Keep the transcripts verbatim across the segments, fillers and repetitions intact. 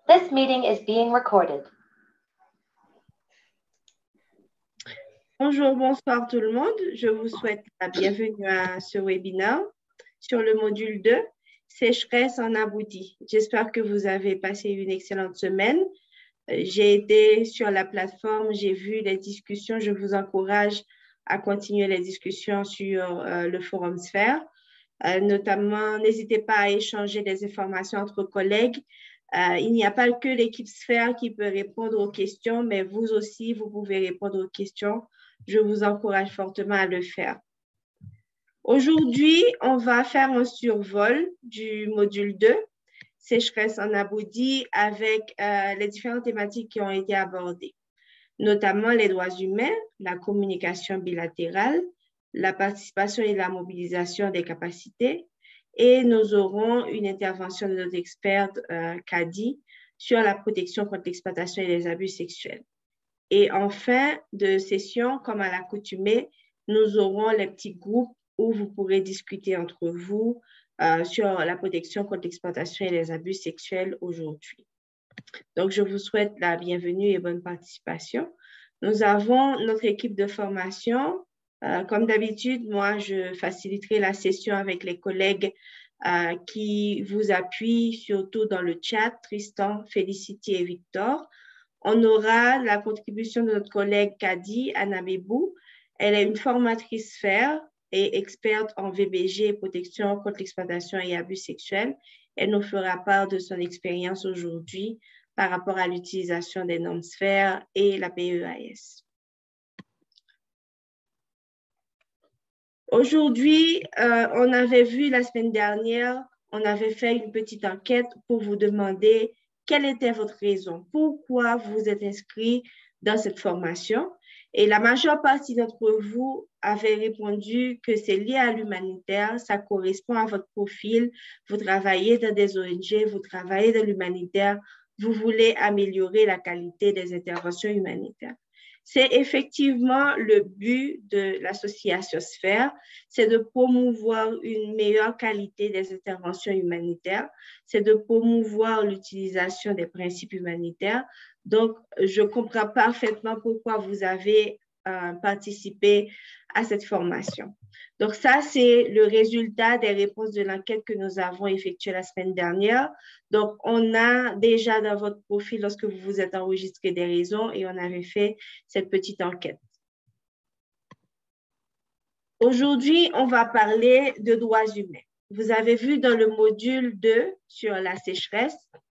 This meeting is being recorded. Bonjour, bonsoir tout le monde. Je vous souhaite la bienvenue à ce webinaire sur le module deux, sécheresse en Aboudi. J'espère que vous avez passé une excellente semaine. J'ai été sur la plateforme, j'ai vu les discussions. Je vous encourage à continuer les discussions sur euh, le forum Sphère. Euh, notamment, n'hésitez pas à échanger des informations entre collègues. Euh, il n'y a pas que l'équipe Sphère qui peut répondre aux questions, mais vous aussi, vous pouvez répondre aux questions. Je vous encourage fortement à le faire. Aujourd'hui, on va faire un survol du module deux, sécheresse en Aboudi, avec euh, les différentes thématiques qui ont été abordées, notamment les droits humains, la communication bilatérale, la participation et la mobilisation des capacités, et nous aurons une intervention de notre experte euh, Kadi sur la protection contre l'exploitation et les abus sexuels. Et en fin de session, comme à l'accoutumée, nous aurons les petits groupes où vous pourrez discuter entre vous euh, sur la protection contre l'exploitation et les abus sexuels aujourd'hui. Donc, je vous souhaite la bienvenue et bonne participation. Nous avons notre équipe de formation. Euh, comme d'habitude, moi, je faciliterai la session avec les collègues euh, qui vous appuient, surtout dans le chat, Tristan, Félicité et Victor. On aura la contribution de notre collègue Kadi Anabebou. Elle est une formatrice Sphère et experte en V B G, protection contre l'exploitation et abus sexuels. Elle nous fera part de son expérience aujourd'hui par rapport à l'utilisation des normes Sphère et la P E A S. Aujourd'hui, euh, on avait vu la semaine dernière, on avait fait une petite enquête pour vous demander quelle était votre raison, pourquoi vous êtes inscrit dans cette formation. Et la majeure partie d'entre vous avait répondu que c'est lié à l'humanitaire, ça correspond à votre profil, vous travaillez dans des O N G, vous travaillez dans l'humanitaire, vous voulez améliorer la qualité des interventions humanitaires. C'est effectivement le but de l'association Sphère, c'est de promouvoir une meilleure qualité des interventions humanitaires, c'est de promouvoir l'utilisation des principes humanitaires. Donc, je comprends parfaitement pourquoi vous avez euh, participé à cette formation. Donc, ça, c'est le résultat des réponses de l'enquête que nous avons effectuée la semaine dernière. Donc, on a déjà dans votre profil, lorsque vous vous êtes enregistré, des raisons et on avait fait cette petite enquête. Aujourd'hui, on va parler de droits humains. Vous avez vu dans le module deux sur la sécheresse,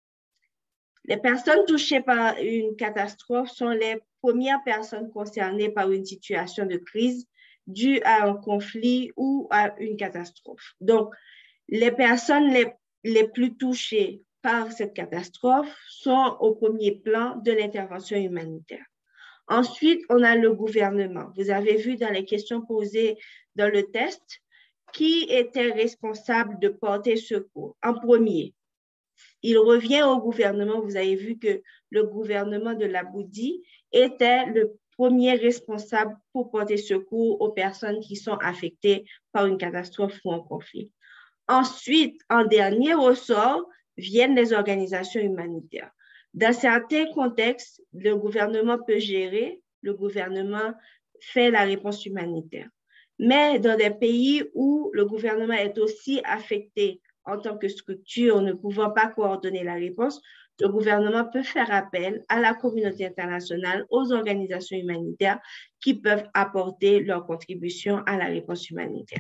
les personnes touchées par une catastrophe sont les premières personnes concernées par une situation de crise due à un conflit ou à une catastrophe. Donc, les personnes les, les plus touchées par cette catastrophe sont au premier plan de l'intervention humanitaire. Ensuite, on a le gouvernement. Vous avez vu dans les questions posées dans le test qui était responsable de porter secours. En premier, il revient au gouvernement. Vous avez vu que le gouvernement de l'Aboudi était le premier responsable pour porter secours aux personnes qui sont affectées par une catastrophe ou un conflit. Ensuite, en dernier ressort, viennent les organisations humanitaires. Dans certains contextes, le gouvernement peut gérer, le gouvernement fait la réponse humanitaire. Mais dans des pays où le gouvernement est aussi affecté en tant que structure, ne pouvant pas coordonner la réponse, le gouvernement peut faire appel à la communauté internationale, aux organisations humanitaires qui peuvent apporter leur contribution à la réponse humanitaire.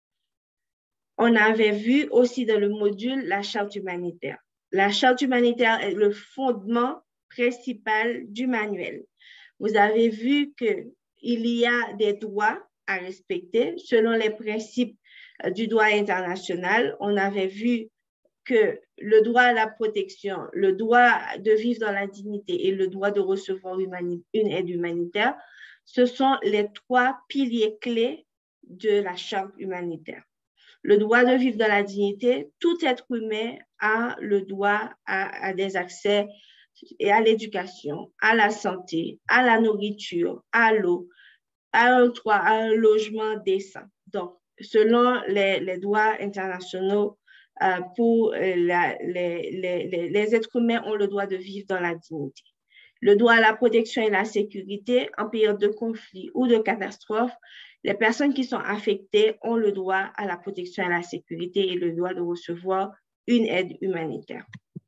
On avait vu aussi dans le module la charte humanitaire. La charte humanitaire est le fondement principal du manuel. Vous avez vu qu'il y a des droits à respecter selon les principes du droit international. On avait vu que le droit à la protection, le droit de vivre dans la dignité et le droit de recevoir une aide humanitaire, ce sont les trois piliers clés de la charte humanitaire. Le droit de vivre dans la dignité, tout être humain a le droit à, à des accès et à l'éducation, à la santé, à la nourriture, à l'eau, à un toit, à un logement décent. Donc, selon les, les droits internationaux euh, pour la, les, les, les êtres humains ont le droit de vivre dans la dignité. Le droit à la protection et la sécurité en période de conflit ou de catastrophe. Les personnes qui sont affectées ont le droit à la protection et à la sécurité et le droit de recevoir une aide humanitaire.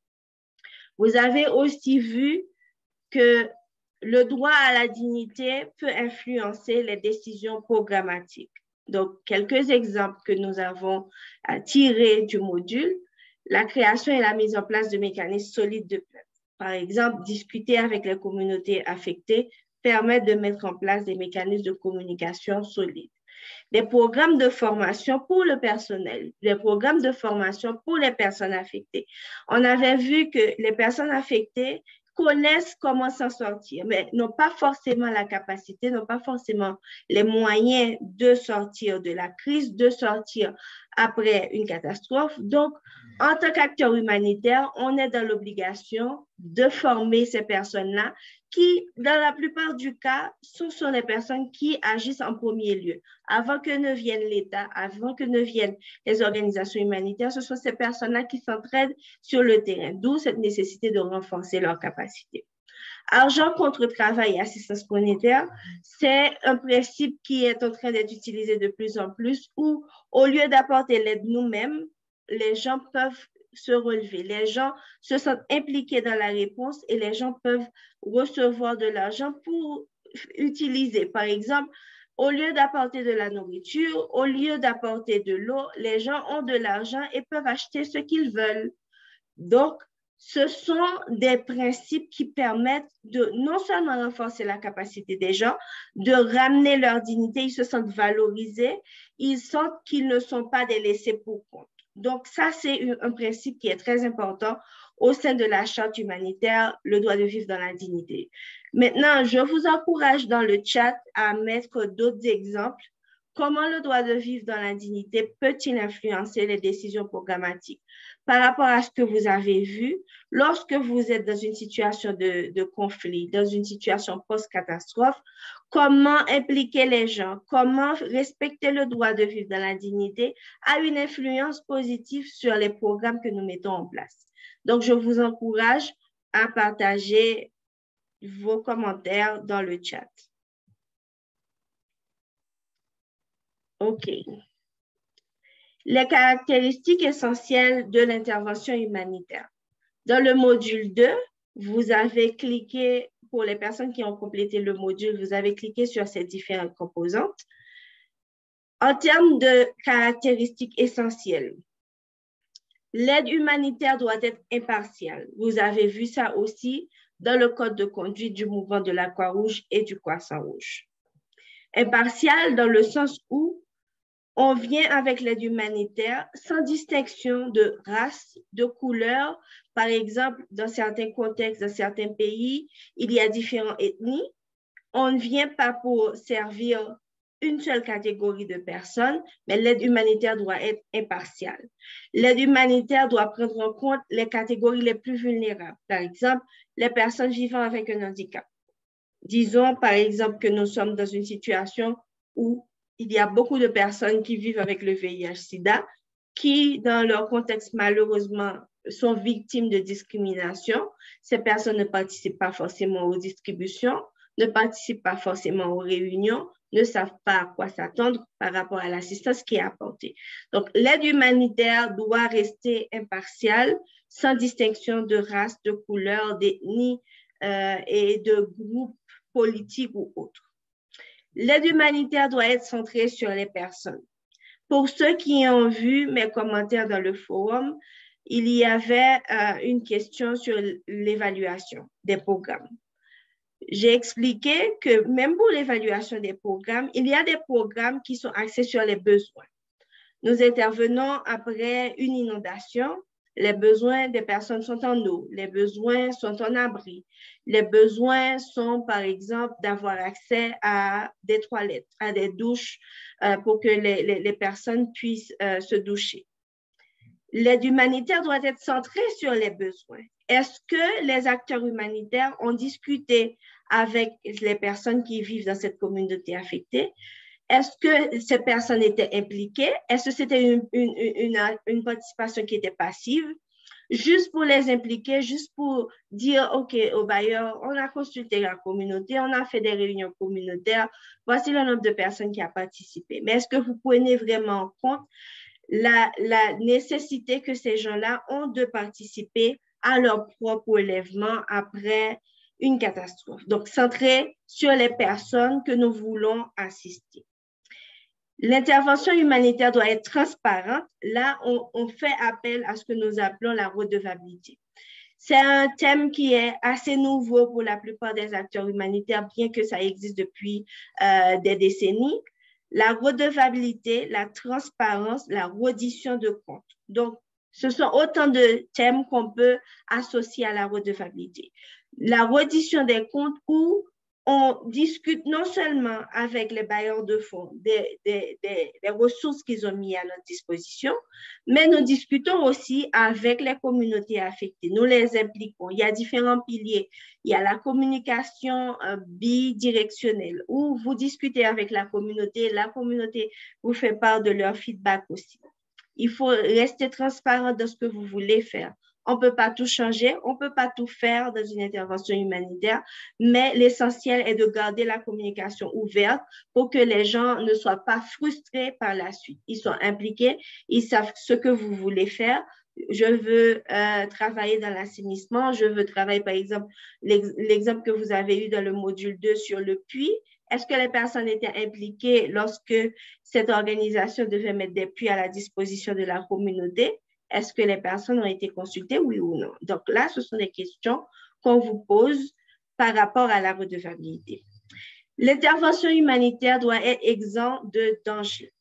Vous avez aussi vu que le droit à la dignité peut influencer les décisions programmatiques. Donc, quelques exemples que nous avons tirés du module, la création et la mise en place de mécanismes solides de plainte. Par exemple, discuter avec les communautés affectées permet de mettre en place des mécanismes de communication solides. Des programmes de formation pour le personnel, des programmes de formation pour les personnes affectées. On avait vu que les personnes affectées connaissent comment s'en sortir, mais n'ont pas forcément la capacité, n'ont pas forcément les moyens de sortir de la crise, de sortir après une catastrophe. Donc, en tant qu'acteur humanitaire, on est dans l'obligation de former ces personnes-là qui, dans la plupart du cas, ce sont les personnes qui agissent en premier lieu. Avant que ne vienne l'État, avant que ne viennent les organisations humanitaires, ce sont ces personnes-là qui s'entraident sur le terrain, d'où cette nécessité de renforcer leurs capacités. Argent contre travail et assistance monétaire, c'est un principe qui est en train d'être utilisé de plus en plus où, au lieu d'apporter l'aide nous-mêmes, les gens peuvent se relever, les gens se sentent impliqués dans la réponse et les gens peuvent recevoir de l'argent pour utiliser. Par exemple, au lieu d'apporter de la nourriture, au lieu d'apporter de l'eau, les gens ont de l'argent et peuvent acheter ce qu'ils veulent. Donc, ce sont des principes qui permettent de non seulement renforcer la capacité des gens, de ramener leur dignité, ils se sentent valorisés, ils sentent qu'ils ne sont pas des laissés pour compte. Donc, ça, c'est un principe qui est très important au sein de la charte humanitaire, le droit de vivre dans la dignité. Maintenant, je vous encourage dans le chat à mettre d'autres exemples. Comment le droit de vivre dans la dignité peut-il influencer les décisions programmatiques? Par rapport à ce que vous avez vu, lorsque vous êtes dans une situation de, de conflit, dans une situation post-catastrophe, comment impliquer les gens, comment respecter le droit de vivre dans la dignité a une influence positive sur les programmes que nous mettons en place. Donc, je vous encourage à partager vos commentaires dans le chat. OK. Les caractéristiques essentielles de l'intervention humanitaire. Dans le module deux, vous avez cliqué, pour les personnes qui ont complété le module, vous avez cliqué sur ces différentes composantes. En termes de caractéristiques essentielles, l'aide humanitaire doit être impartiale. Vous avez vu ça aussi dans le code de conduite du mouvement de la Croix-Rouge et du Croissant-Rouge. Impartiale dans le sens où on vient avec l'aide humanitaire sans distinction de race, de couleur. Par exemple, dans certains contextes, dans certains pays, il y a différentes ethnies. On ne vient pas pour servir une seule catégorie de personnes, mais l'aide humanitaire doit être impartiale. L'aide humanitaire doit prendre en compte les catégories les plus vulnérables. Par exemple, les personnes vivant avec un handicap. Disons, par exemple, que nous sommes dans une situation où il y a beaucoup de personnes qui vivent avec le V I H sida, qui, dans leur contexte, malheureusement, sont victimes de discrimination. Ces personnes ne participent pas forcément aux distributions, ne participent pas forcément aux réunions, ne savent pas à quoi s'attendre par rapport à l'assistance qui est apportée. Donc, l'aide humanitaire doit rester impartiale, sans distinction de race, de couleur, d'ethnie euh, et de groupe politique ou autre. L'aide humanitaire doit être centrée sur les personnes. Pour ceux qui ont vu mes commentaires dans le forum, il y avait euh, une question sur l'évaluation des programmes. J'ai expliqué que même pour l'évaluation des programmes, il y a des programmes qui sont axés sur les besoins. Nous intervenons après une inondation. Les besoins des personnes sont en eau, les besoins sont en abri. Les besoins sont, par exemple, d'avoir accès à des toilettes, à des douches euh, pour que les, les, les personnes puissent euh, se doucher. L'aide humanitaire doit être centrée sur les besoins. Est-ce que les acteurs humanitaires ont discuté avec les personnes qui vivent dans cette communauté affectée? Est-ce que ces personnes étaient impliquées? Est-ce que c'était une, une, une, une participation qui était passive? Juste pour les impliquer, juste pour dire, OK, au bailleur, on a consulté la communauté, on a fait des réunions communautaires, voici le nombre de personnes qui ont participé. Mais est-ce que vous prenez vraiment en compte la, la nécessité que ces gens-là ont de participer à leur propre relèvement après une catastrophe? Donc, centré sur les personnes que nous voulons assister. L'intervention humanitaire doit être transparente. Là, on, on fait appel à ce que nous appelons la redevabilité. C'est un thème qui est assez nouveau pour la plupart des acteurs humanitaires, bien que ça existe depuis euh, des décennies. La redevabilité, la transparence, la reddition de comptes. Donc, ce sont autant de thèmes qu'on peut associer à la redevabilité. La reddition des comptes où on discute non seulement avec les bailleurs de fonds des, des, des, des ressources qu'ils ont mis à notre disposition, mais nous discutons aussi avec les communautés affectées. Nous les impliquons. Il y a différents piliers. Il y a la communication euh, bidirectionnelle où vous discutez avec la communauté, la communauté vous fait part de leur feedback aussi. Il faut rester transparent dans ce que vous voulez faire. On ne peut pas tout changer, on ne peut pas tout faire dans une intervention humanitaire, mais l'essentiel est de garder la communication ouverte pour que les gens ne soient pas frustrés par la suite. Ils sont impliqués, ils savent ce que vous voulez faire. Je veux euh, travailler dans l'assainissement, je veux travailler, par exemple, l'exemple que vous avez eu dans le module deux sur le puits. Est-ce que les personnes étaient impliquées lorsque cette organisation devait mettre des puits à la disposition de la communauté? Est-ce que les personnes ont été consultées, oui ou non? Donc là, ce sont des questions qu'on vous pose par rapport à la redevabilité. L'intervention humanitaire doit être exempte de danger.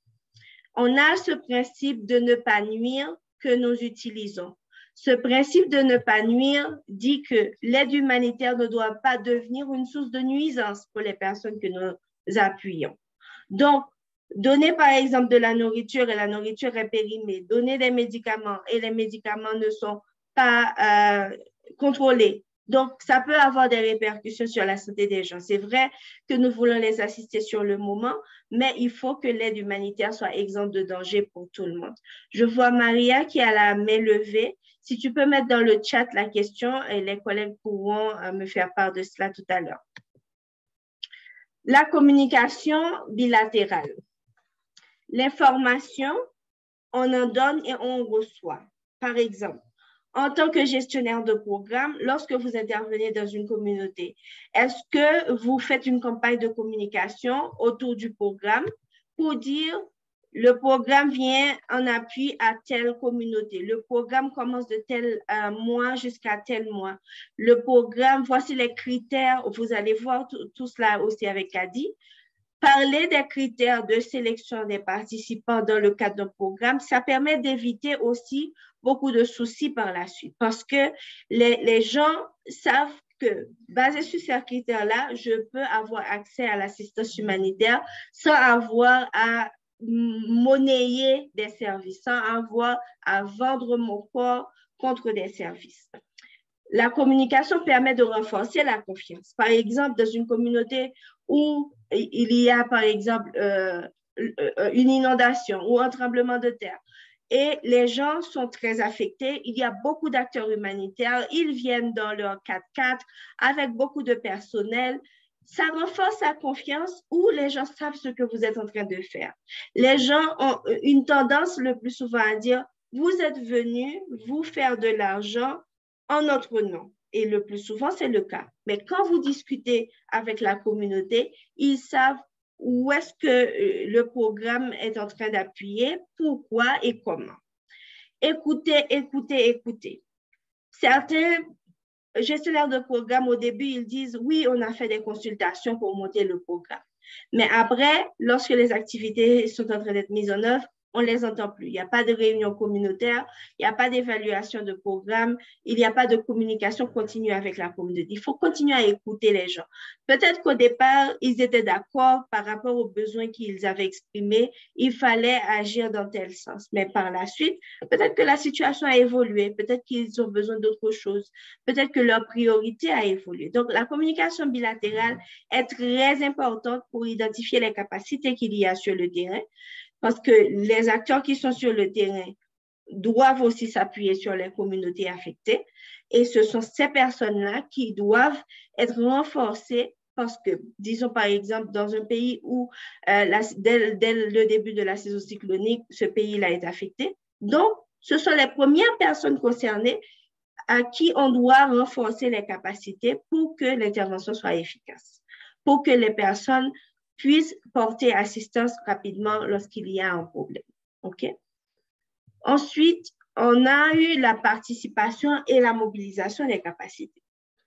On a ce principe de ne pas nuire que nous utilisons. Ce principe de ne pas nuire dit que l'aide humanitaire ne doit pas devenir une source de nuisance pour les personnes que nous appuyons. Donc, donner par exemple de la nourriture et la nourriture est périmée, donner des médicaments et les médicaments ne sont pas euh, contrôlés. Donc, ça peut avoir des répercussions sur la santé des gens. C'est vrai que nous voulons les assister sur le moment, mais il faut que l'aide humanitaire soit exempte de danger pour tout le monde. Je vois Maria qui a la main levée. Si tu peux mettre dans le chat la question et les collègues pourront euh, me faire part de cela tout à l'heure. La communication bilatérale. L'information, on en donne et on reçoit. Par exemple, en tant que gestionnaire de programme, lorsque vous intervenez dans une communauté, est-ce que vous faites une campagne de communication autour du programme pour dire le programme vient en appui à telle communauté, le programme commence de tel euh, mois jusqu'à tel mois, le programme, voici les critères, vous allez voir tout, tout cela aussi avec Kadi. Parler des critères de sélection des participants dans le cadre d'un programme, ça permet d'éviter aussi beaucoup de soucis par la suite parce que les, les gens savent que, basé sur ces critères-là, je peux avoir accès à l'assistance humanitaire sans avoir à monnayer des services, sans avoir à vendre mon corps contre des services. La communication permet de renforcer la confiance. Par exemple, dans une communauté où il y a, par exemple, euh, une inondation ou un tremblement de terre et les gens sont très affectés, il y a beaucoup d'acteurs humanitaires, ils viennent dans leur quatre-quatre avec beaucoup de personnel. Ça renforce la confiance où les gens savent ce que vous êtes en train de faire. Les gens ont une tendance le plus souvent à dire, vous êtes venus vous faire de l'argent en notre nom. Et le plus souvent, c'est le cas. Mais quand vous discutez avec la communauté, ils savent où est-ce que le programme est en train d'appuyer, pourquoi et comment. Écoutez, écoutez, écoutez. Certains gestionnaires de programme, au début, ils disent, oui, on a fait des consultations pour monter le programme. Mais après, lorsque les activités sont en train d'être mises en œuvre, on ne les entend plus. Il n'y a pas de réunion communautaire, il n'y a pas d'évaluation de programme, il n'y a pas de communication continue avec la communauté. Il faut continuer à écouter les gens. Peut-être qu'au départ, ils étaient d'accord par rapport aux besoins qu'ils avaient exprimés, il fallait agir dans tel sens. Mais par la suite, peut-être que la situation a évolué, peut-être qu'ils ont besoin d'autre chose, peut-être que leur priorité a évolué. Donc, la communication bilatérale est très importante pour identifier les capacités qu'il y a sur le terrain, parce que les acteurs qui sont sur le terrain doivent aussi s'appuyer sur les communautés affectées. Et ce sont ces personnes-là qui doivent être renforcées parce que, disons par exemple, dans un pays où, euh, la, dès, dès le début de la saison cyclonique, ce pays-là est affecté. Donc, ce sont les premières personnes concernées à qui on doit renforcer les capacités pour que l'intervention soit efficace, pour que les personnes puissent porter assistance rapidement lorsqu'il y a un problème. OK? Ensuite, on a eu la participation et la mobilisation des capacités.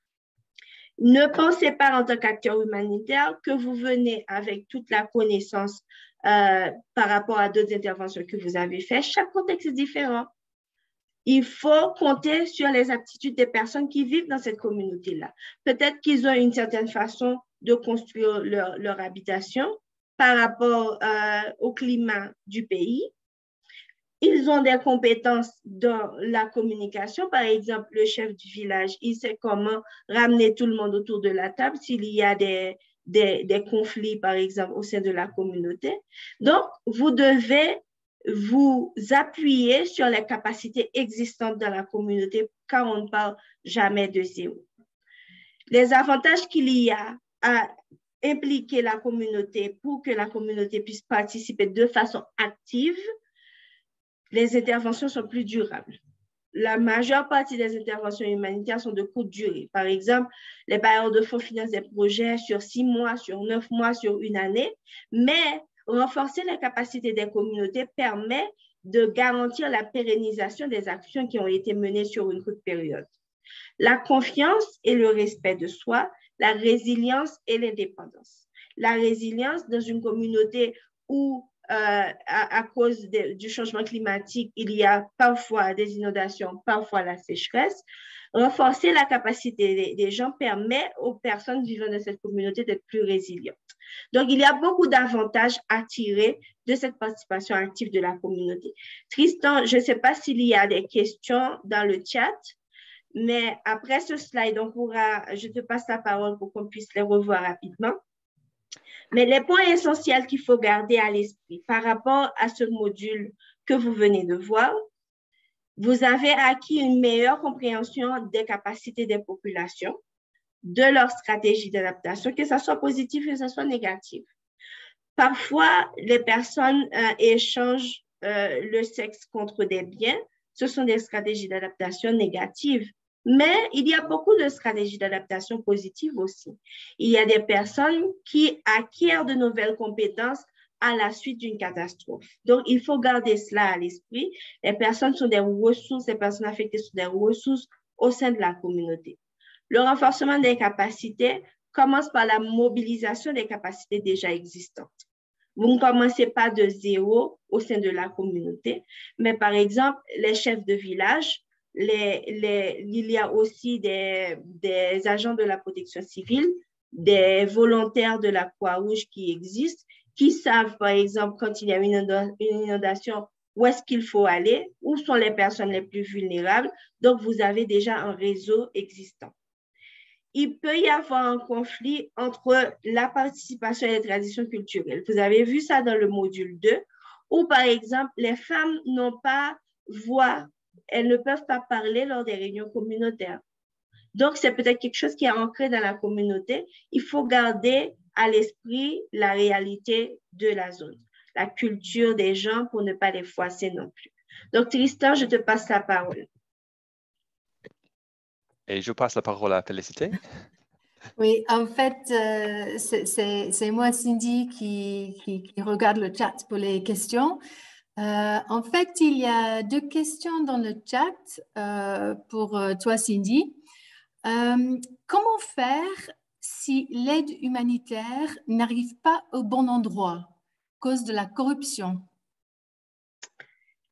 Ne pensez pas en tant qu'acteur humanitaire que vous venez avec toute la connaissance euh, par rapport à d'autres interventions que vous avez faites. Chaque contexte est différent. Il faut compter sur les aptitudes des personnes qui vivent dans cette communauté-là. Peut-être qu'ils ont une certaine façon de construire leur, leur habitation par rapport euh, au climat du pays. Ils ont des compétences dans la communication. Par exemple, le chef du village, il sait comment ramener tout le monde autour de la table s'il y a des, des, des conflits, par exemple, au sein de la communauté. Donc, vous devez vous appuyer sur les capacités existantes dans la communauté car on ne parle jamais de zéro. Les avantages qu'il y a à impliquer la communauté pour que la communauté puisse participer de façon active, les interventions sont plus durables. La majeure partie des interventions humanitaires sont de courte durée. Par exemple, les bailleurs de fonds financent des projets sur six mois, sur neuf mois, sur une année, mais renforcer les capacités des communautés permet de garantir la pérennisation des actions qui ont été menées sur une courte période. La confiance et le respect de soi, la résilience et l'indépendance. La résilience dans une communauté où, euh, à, à cause de, du changement climatique, il y a parfois des inondations, parfois la sécheresse. Renforcer la capacité des, des gens permet aux personnes vivant dans cette communauté d'être plus résilientes. Donc, il y a beaucoup d'avantages à tirer de cette participation active de la communauté. Tristan, je ne sais pas s'il y a des questions dans le chat, mais après ce slide, on pourra, je te passe la parole pour qu'on puisse les revoir rapidement. Mais les points essentiels qu'il faut garder à l'esprit par rapport à ce module que vous venez de voir, vous avez acquis une meilleure compréhension des capacités des populations, de leur stratégie d'adaptation, que ce soit positif que ce soit négatif. Parfois, les personnes euh, échangent euh, le sexe contre des biens. Ce sont des stratégies d'adaptation négatives. Mais il y a beaucoup de stratégies d'adaptation positives aussi. Il y a des personnes qui acquièrent de nouvelles compétences à la suite d'une catastrophe. Donc, il faut garder cela à l'esprit. Les personnes sont des ressources, les personnes affectées sont des ressources au sein de la communauté. Le renforcement des capacités commence par la mobilisation des capacités déjà existantes. Vous ne commencez pas de zéro au sein de la communauté, mais par exemple, les chefs de village, les, les, il y a aussi des, des agents de la protection civile, des volontaires de la Croix-Rouge qui existent, qui savent, par exemple, quand il y a une inondation, où est-ce qu'il faut aller, où sont les personnes les plus vulnérables. Donc, vous avez déjà un réseau existant. Il peut y avoir un conflit entre la participation et les traditions culturelles. Vous avez vu ça dans le module deux, où, par exemple, les femmes n'ont pas voix, elles ne peuvent pas parler lors des réunions communautaires. Donc, c'est peut-être quelque chose qui est ancré dans la communauté. Il faut garder à l'esprit la réalité de la zone, la culture des gens pour ne pas les froisser non plus. Donc, Tristan, je te passe la parole. Et je passe la parole à Félicité. Oui, en fait, euh, c'est moi, Cindy, qui, qui, qui regarde le chat pour les questions. Euh, en fait, il y a deux questions dans le chat euh, pour toi, Cindy. Euh, comment faire si l'aide humanitaire n'arrive pas au bon endroit à cause de la corruption?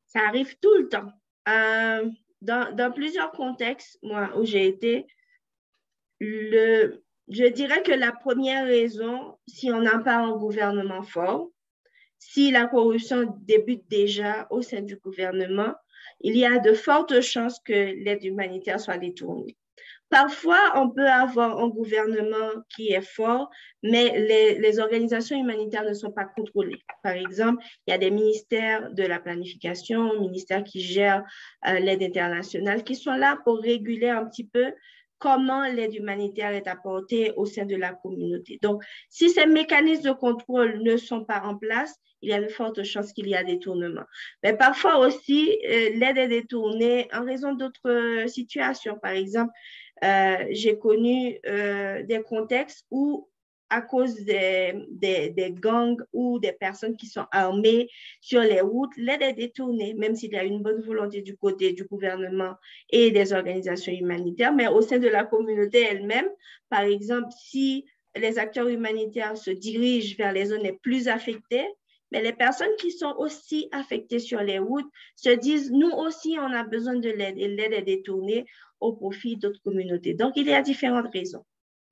Ça arrive tout le temps. Euh, dans, dans plusieurs contextes, moi, où j'ai été, le, je dirais que la première raison, si on n'a pas un gouvernement fort, si la corruption débute déjà au sein du gouvernement, il y a de fortes chances que l'aide humanitaire soit détournée. Parfois, on peut avoir un gouvernement qui est fort, mais les, les organisations humanitaires ne sont pas contrôlées. Par exemple, il y a des ministères de la planification, ministères qui gèrent euh, l'aide internationale, qui sont là pour réguler un petit peu comment l'aide humanitaire est apportée au sein de la communauté. Donc, si ces mécanismes de contrôle ne sont pas en place, il y a de fortes chances qu'il y a des détournements. Mais parfois aussi, euh, l'aide est détournée en raison d'autres situations. Par exemple, euh, j'ai connu euh, des contextes où, à cause des, des, des gangs ou des personnes qui sont armées sur les routes, l'aide est détournée, même s'il y a une bonne volonté du côté du gouvernement et des organisations humanitaires, mais au sein de la communauté elle-même, par exemple, si les acteurs humanitaires se dirigent vers les zones les plus affectées, mais les personnes qui sont aussi affectées sur les routes se disent, nous aussi, on a besoin de l'aide et l'aide est détournée au profit d'autres communautés. Donc, il y a différentes raisons.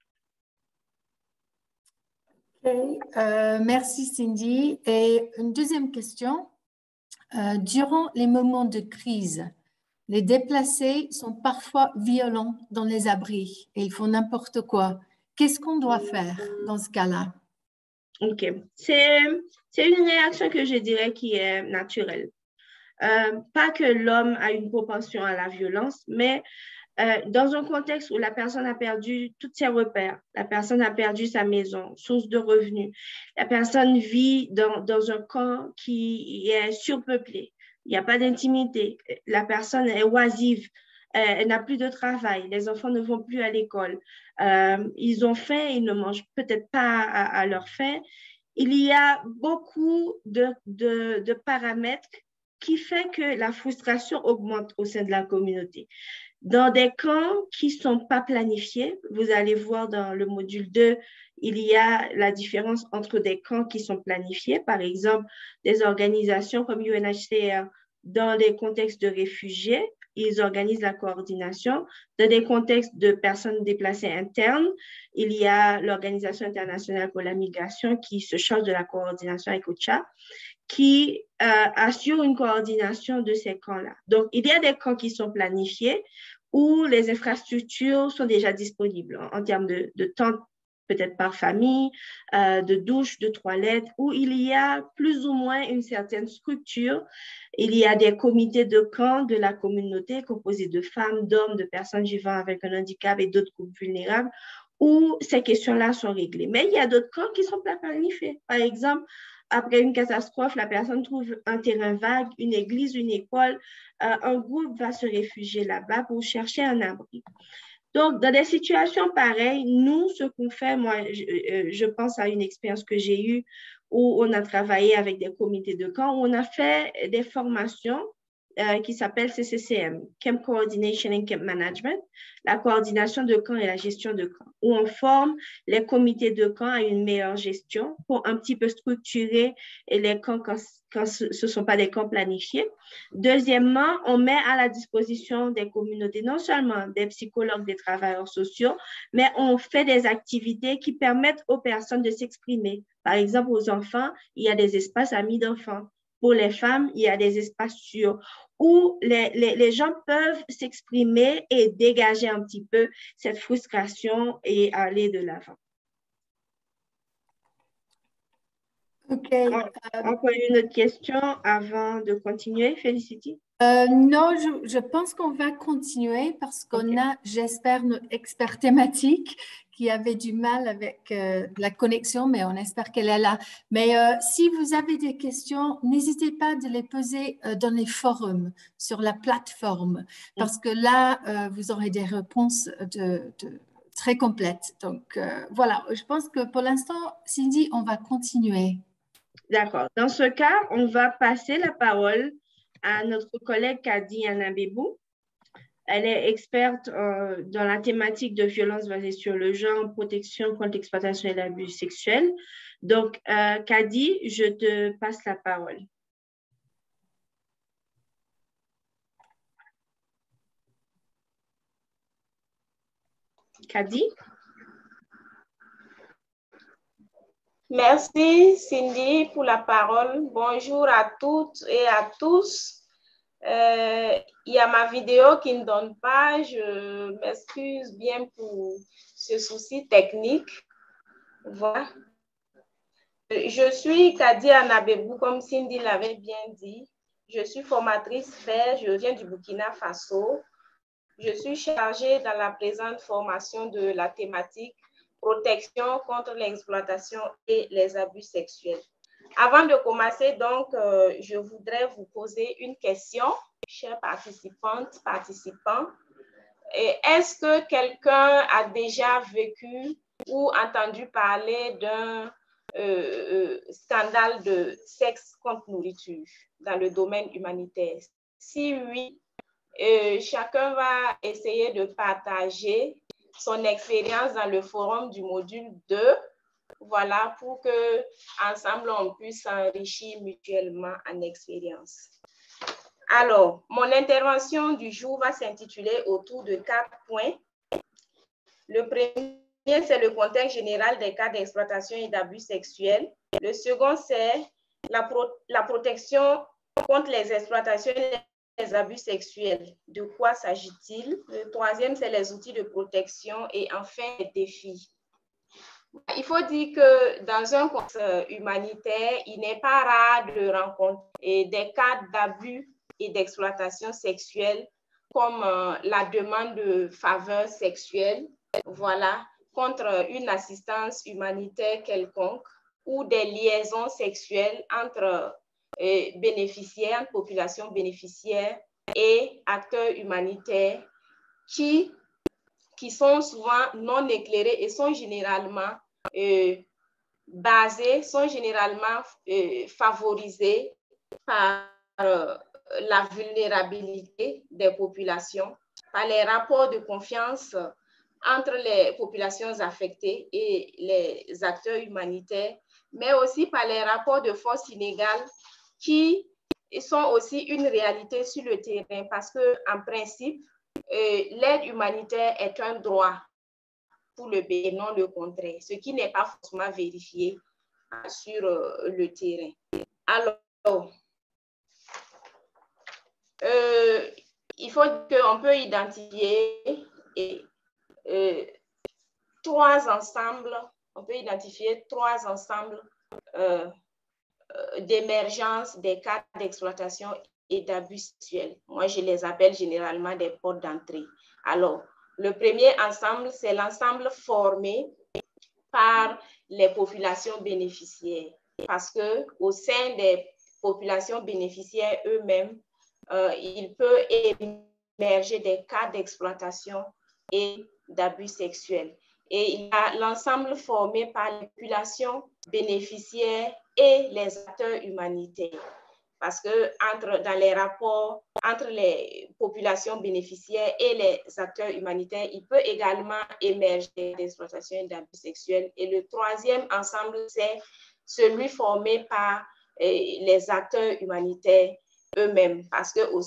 Okay. Euh, merci Cindy. Et une deuxième question. Euh, durant les moments de crise, les déplacés sont parfois violents dans les abris et ils font n'importe quoi. Qu'est-ce qu'on doit faire dans ce cas-là? OK. C'est, c'est une réaction que je dirais qui est naturelle. Euh, pas que l'homme a une propension à la violence, mais euh, dans un contexte où la personne a perdu tous ses repères, la personne a perdu sa maison, source de revenus, la personne vit dans, dans un camp qui est surpeuplé, il n'y a pas d'intimité, la personne est oisive, euh, elle n'a plus de travail, les enfants ne vont plus à l'école, euh, ils ont faim, ils ne mangent peut-être pas à, à leur faim. Il y a beaucoup de, de, de paramètres qui fait que la frustration augmente au sein de la communauté. Dans des camps qui ne sont pas planifiés, vous allez voir dans le module deux, il y a la différence entre des camps qui sont planifiés, par exemple, des organisations comme U N H C R, dans des contextes de réfugiés, ils organisent la coordination. Dans des contextes de personnes déplacées internes, il y a l'Organisation internationale pour la migration qui se charge de la coordination avec O C H A, qui euh, assure une coordination de ces camps-là. Donc, il y a des camps qui sont planifiés où les infrastructures sont déjà disponibles en, en termes de, de tentes, peut-être par famille, euh, de douches, de toilettes, où il y a plus ou moins une certaine structure. Il y a des comités de camps de la communauté composés de femmes, d'hommes, de personnes vivant avec un handicap et d'autres groupes vulnérables, où ces questions-là sont réglées. Mais il y a d'autres camps qui sont pas planifiés. Par exemple, après une catastrophe, la personne trouve un terrain vague, une église, une école, euh, un groupe va se réfugier là-bas pour chercher un abri. Donc, dans des situations pareilles, nous, ce qu'on fait, moi, je, je pense à une expérience que j'ai eue où on a travaillé avec des comités de camp, où on a fait des formations euh, qui s'appellent C C C M, Camp Coordination and Camp Management, la coordination de camp et la gestion de camp, où on forme les comités de camp à une meilleure gestion pour un petit peu structurer les camps quand, quand ce ne sont pas des camps planifiés. Deuxièmement, on met à la disposition des communautés non seulement des psychologues, des travailleurs sociaux, mais on fait des activités qui permettent aux personnes de s'exprimer. Par exemple, aux enfants, il y a des espaces amis d'enfants. Pour les femmes, il y a des espaces sûrs où les, les, les gens peuvent s'exprimer et dégager un petit peu cette frustration et aller de l'avant. OK. Encore une autre question avant de continuer, Félicity? Euh, non, je, je pense qu'on va continuer parce qu'on Okay. a, j'espère, notre expert thématique qui avait du mal avec euh, la connexion, mais on espère qu'elle est là. Mais euh, si vous avez des questions, n'hésitez pas de les poser euh, dans les forums, sur la plateforme, parce que là, euh, vous aurez des réponses de, de, très complètes. Donc, euh, voilà, je pense que pour l'instant, Cindy, on va continuer. D'accord. Dans ce cas, on va passer la parole à notre collègue Kadi Anabebou. Elle est experte euh, dans la thématique de violence basée sur le genre, protection contre l'exploitation et l'abus sexuel. Donc, euh, Kadi, je te passe la parole. Kadi? Merci Cindy pour la parole. Bonjour à toutes et à tous. Euh, il y a ma vidéo qui ne donne pas. Je m'excuse bien pour ce souci technique. Voilà. Je suis Kadi Anabebou, comme Cindy l'avait bien dit. Je suis formatrice F A I R, je viens du Burkina Faso. Je suis chargée dans la présente formation de la thématique protection contre l'exploitation et les abus sexuels. Avant de commencer, donc, euh, je voudrais vous poser une question, chères participantes, participants. Est-ce que quelqu'un a déjà vécu ou entendu parler d'un euh, scandale de sexe contre nourriture dans le domaine humanitaire? Si oui, euh, chacun va essayer de partager son expérience dans le forum du module deux, voilà, pour que ensemble on puisse s'enrichir mutuellement en expérience. Alors, mon intervention du jour va s'intituler autour de quatre points. Le premier, c'est le contexte général des cas d'exploitation et d'abus sexuels. Le second, c'est la, pro la protection contre les exploitations et les abus sexuels. De quoi s'agit-il? Le troisième, c'est les outils de protection et enfin les défis. Il faut dire que dans un contexte humanitaire, il n'est pas rare de rencontrer des cas d'abus et d'exploitation sexuelle comme euh, la demande de faveur sexuelle, voilà, contre une assistance humanitaire quelconque ou des liaisons sexuelles entre euh, bénéficiaires, population bénéficiaire et acteurs humanitaires qui, qui sont souvent non éclairés et sont généralement euh, basés, sont généralement euh, favorisés par euh, la vulnérabilité des populations, par les rapports de confiance entre les populations affectées et les acteurs humanitaires, mais aussi par les rapports de force inégales qui sont aussi une réalité sur le terrain parce qu'en principe, euh, l'aide humanitaire est un droit pour le pays, non le contraire, ce qui n'est pas forcément vérifié sur euh, le terrain. Alors, Euh, il faut qu'on peut identifier et, euh, trois ensembles, on peut identifier trois ensembles euh, euh, d'émergence des cas d'exploitation et d'abus sexuels. Moi, je les appelle généralement des portes d'entrée. Alors, le premier ensemble, c'est l'ensemble formé par les populations bénéficiaires parce qu'au sein des populations bénéficiaires eux-mêmes, Euh, il peut émerger des cas d'exploitation et d'abus sexuels. Et il y a l'ensemble formé par les populations bénéficiaires et les acteurs humanitaires. Parce que entre, dans les rapports entre les populations bénéficiaires et les acteurs humanitaires, il peut également émerger d'exploitation et d'abus sexuels. Et le troisième ensemble, c'est celui formé par eh, les acteurs humanitaires eux-mêmes, parce qu'au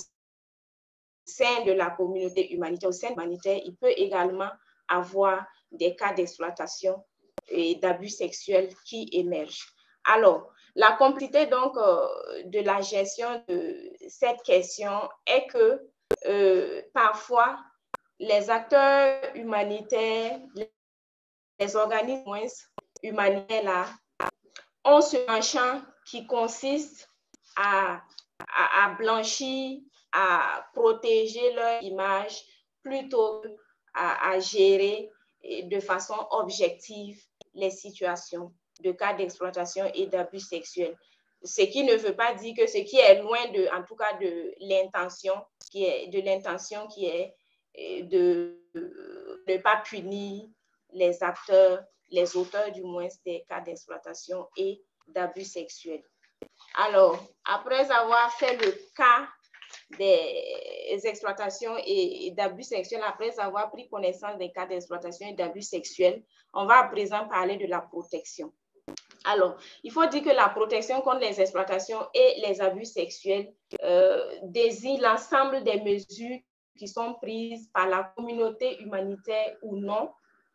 sein de la communauté humanitaire, au sein humanitaire, il peut également avoir des cas d'exploitation et d'abus sexuels qui émergent. Alors, la complexité donc euh, de la gestion de cette question est que euh, parfois les acteurs humanitaires, les organismes humanitaires là, ont ce penchant qui consiste à À, à blanchir, à protéger leur image plutôt qu'à à gérer de façon objective les situations de cas d'exploitation et d'abus sexuels. Ce qui ne veut pas dire que ce qui est loin de, en tout cas, de l'intention qui est de l'intention qui est de ne pas punir les acteurs, les auteurs du moins des cas d'exploitation et d'abus sexuels. Alors, après avoir fait le cas des exploitations et d'abus sexuels, après avoir pris connaissance des cas d'exploitation et d'abus sexuels, on va à présent parler de la protection. Alors, il faut dire que la protection contre les exploitations et les abus sexuels euh, désigne l'ensemble des mesures qui sont prises par la communauté humanitaire ou non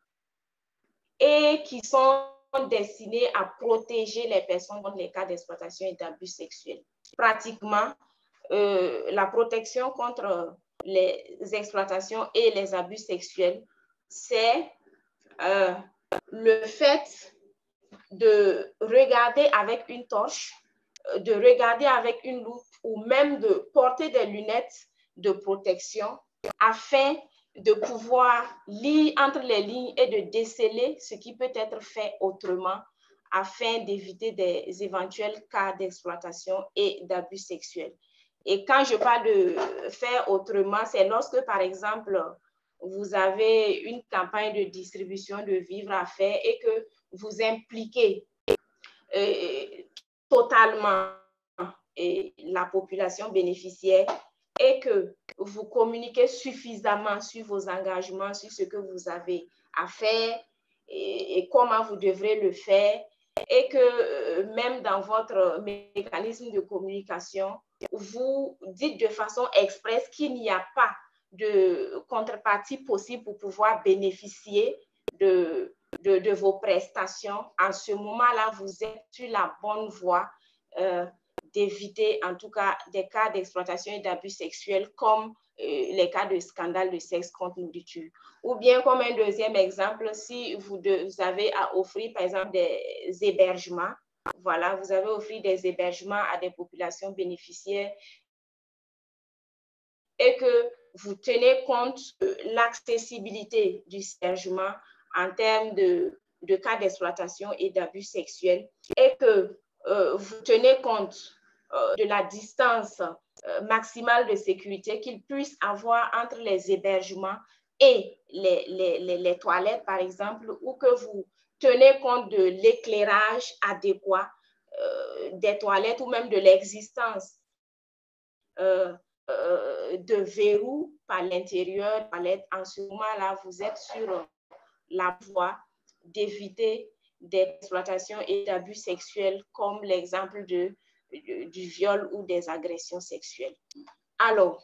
et qui sont destinées à protéger les personnes contre les cas d'exploitation et d'abus sexuels. Pratiquement, euh, la protection contre les exploitations et les abus sexuels, c'est euh, le fait de regarder avec une torche, de regarder avec une loupe ou même de porter des lunettes de protection afin de pouvoir lire entre les lignes et de déceler ce qui peut être fait autrement afin d'éviter des éventuels cas d'exploitation et d'abus sexuels. Et quand je parle de faire autrement, c'est lorsque, par exemple, vous avez une campagne de distribution de vivres à faire et que vous impliquez euh, totalement euh, la population bénéficiaire et que vous communiquez suffisamment sur vos engagements, sur ce que vous avez à faire et, et comment vous devrez le faire, et que euh, même dans votre mécanisme de communication, vous dites de façon expresse qu'il n'y a pas de contrepartie possible pour pouvoir bénéficier de, de, de vos prestations. En ce moment-là, vous êtes sur la bonne voie euh, d'éviter en tout cas des cas d'exploitation et d'abus sexuels comme euh, les cas de scandale de sexe contre nourriture. Ou bien comme un deuxième exemple, si vous, de, vous avez à offrir par exemple des hébergements, voilà, vous avez offert des hébergements à des populations bénéficiaires et que vous tenez compte de l'accessibilité du hébergement en termes de, de cas d'exploitation et d'abus sexuels et que euh, vous tenez compte euh, de la distance euh, maximale de sécurité qu'il puisse avoir entre les hébergements et les, les, les, les toilettes, par exemple, ou que vous tenez compte de l'éclairage adéquat euh, des toilettes ou même de l'existence euh, euh, de verrous par l'intérieur des toilettes. En ce moment-là, vous êtes sur la voie d'éviter des exploitations et d'abus sexuels comme l'exemple de, de, du viol ou des agressions sexuelles. Alors,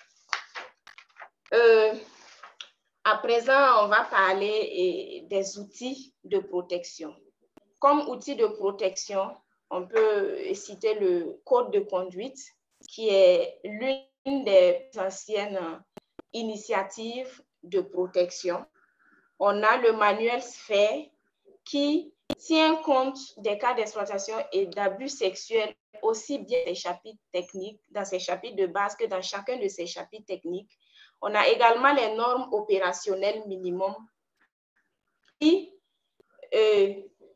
euh, à présent, on va parler et, des outils de protection. Comme outil de protection, on peut citer le code de conduite, qui est l'une des anciennes initiatives de protection. On a le manuel Sphère, qui tient compte des cas d'exploitation et d'abus sexuels, aussi bien des chapitres techniques, dans ces chapitres de base que dans chacun de ces chapitres techniques. On a également les normes opérationnelles minimum qui, euh,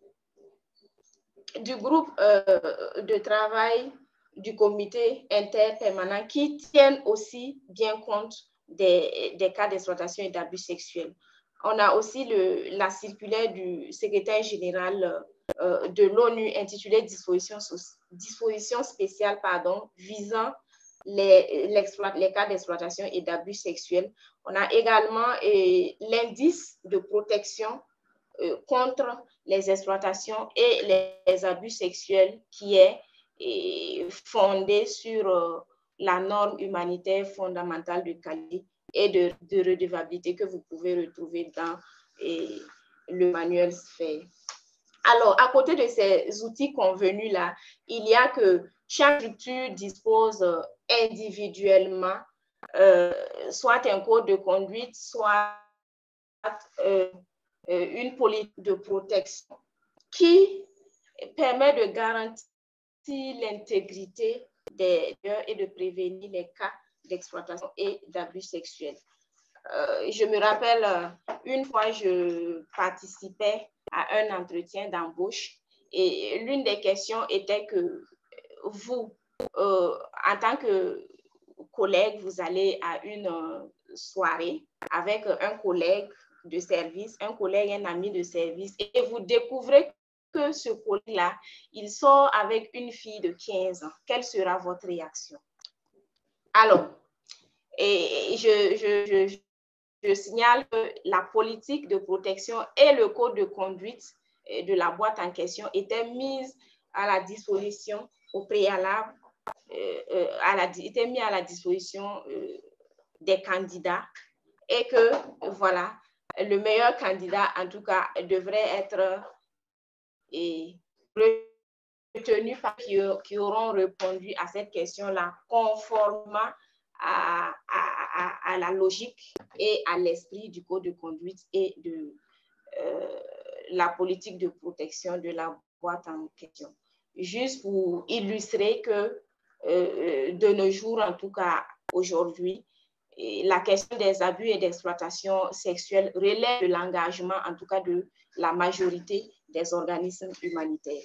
du groupe euh, de travail du comité interpermanent qui tiennent aussi bien compte des, des cas d'exploitation et d'abus sexuels. On a aussi le, la circulaire du secrétaire général euh, de l'ONU intitulée Dispositions disposition spéciales pardon, visant les, les cas d'exploitation et d'abus sexuels. On a également l'indice de protection euh, contre les exploitations et les, les abus sexuels qui est et fondé sur euh, la norme humanitaire fondamentale de qualité et de, de redevabilité que vous pouvez retrouver dans et, le manuel Sphère. Alors, à côté de ces outils convenus-là, il y a que chaque structure dispose euh, individuellement euh, soit un code de conduite, soit euh, une politique de protection qui permet de garantir l'intégrité des lieux et de prévenir les cas d'exploitation et d'abus sexuels. Euh, je me rappelle, euh, une fois, je participais à un entretien d'embauche et l'une des questions était que vous, euh, en tant que collègue, vous allez à une euh, soirée avec un collègue de service, un collègue, un ami de service, et vous découvrez que ce collègue-là, il sort avec une fille de quinze ans. Quelle sera votre réaction? Alors, et je, je, je, je signale que la politique de protection et le code de conduite de la boîte en question étaient mises à la disposition au préalable, euh, à la, étaient mis à la disposition euh, des candidats et que, voilà, le meilleur candidat, en tout cas, devrait être et, retenu par qui, qui auront répondu à cette question-là conformément à, à, à, à la logique et à l'esprit du code de conduite et de euh, la politique de protection de la boîte en question. Juste pour illustrer que euh, de nos jours, en tout cas aujourd'hui, la question des abus et d'exploitation sexuelle relève de l'engagement, en tout cas de la majorité des organismes humanitaires.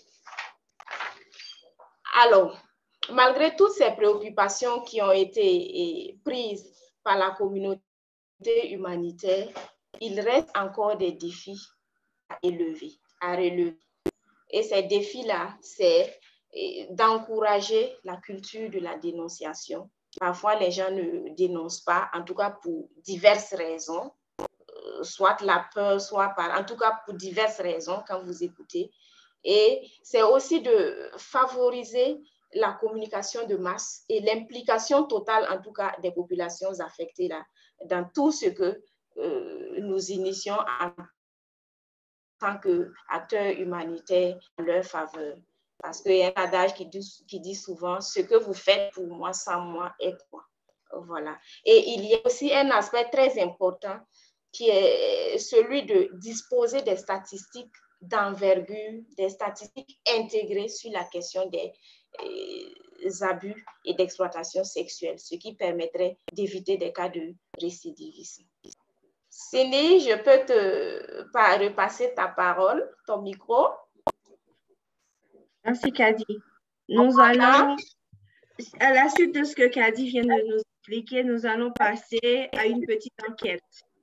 Alors, malgré toutes ces préoccupations qui ont été prises par la communauté humanitaire, il reste encore des défis à élever, à relever. Et ces défis-là, c'est d'encourager la culture de la dénonciation. Parfois, les gens ne dénoncent pas, en tout cas pour diverses raisons, soit la peur, soit par, en tout cas pour diverses raisons quand vous écoutez. Et c'est aussi de favoriser la communication de masse et l'implication totale, en tout cas, des populations affectées là, dans tout ce que euh, nous initions en tant qu'acteurs humanitaires en leur faveur. Parce qu'il y a un adage qui dit, qui dit souvent « ce que vous faites pour moi, sans moi, est quoi ». Voilà. Et il y a aussi un aspect très important qui est celui de disposer des statistiques d'envergure, des statistiques intégrées sur la question des, des abus et d'exploitation sexuelle, ce qui permettrait d'éviter des cas de récidivisme. Cindy, je peux te repasser ta parole, ton micro. Merci, Kadi. Nous voilà. allons, à la suite de ce que Kadi vient de nous expliquer, nous allons passer à une petite enquête.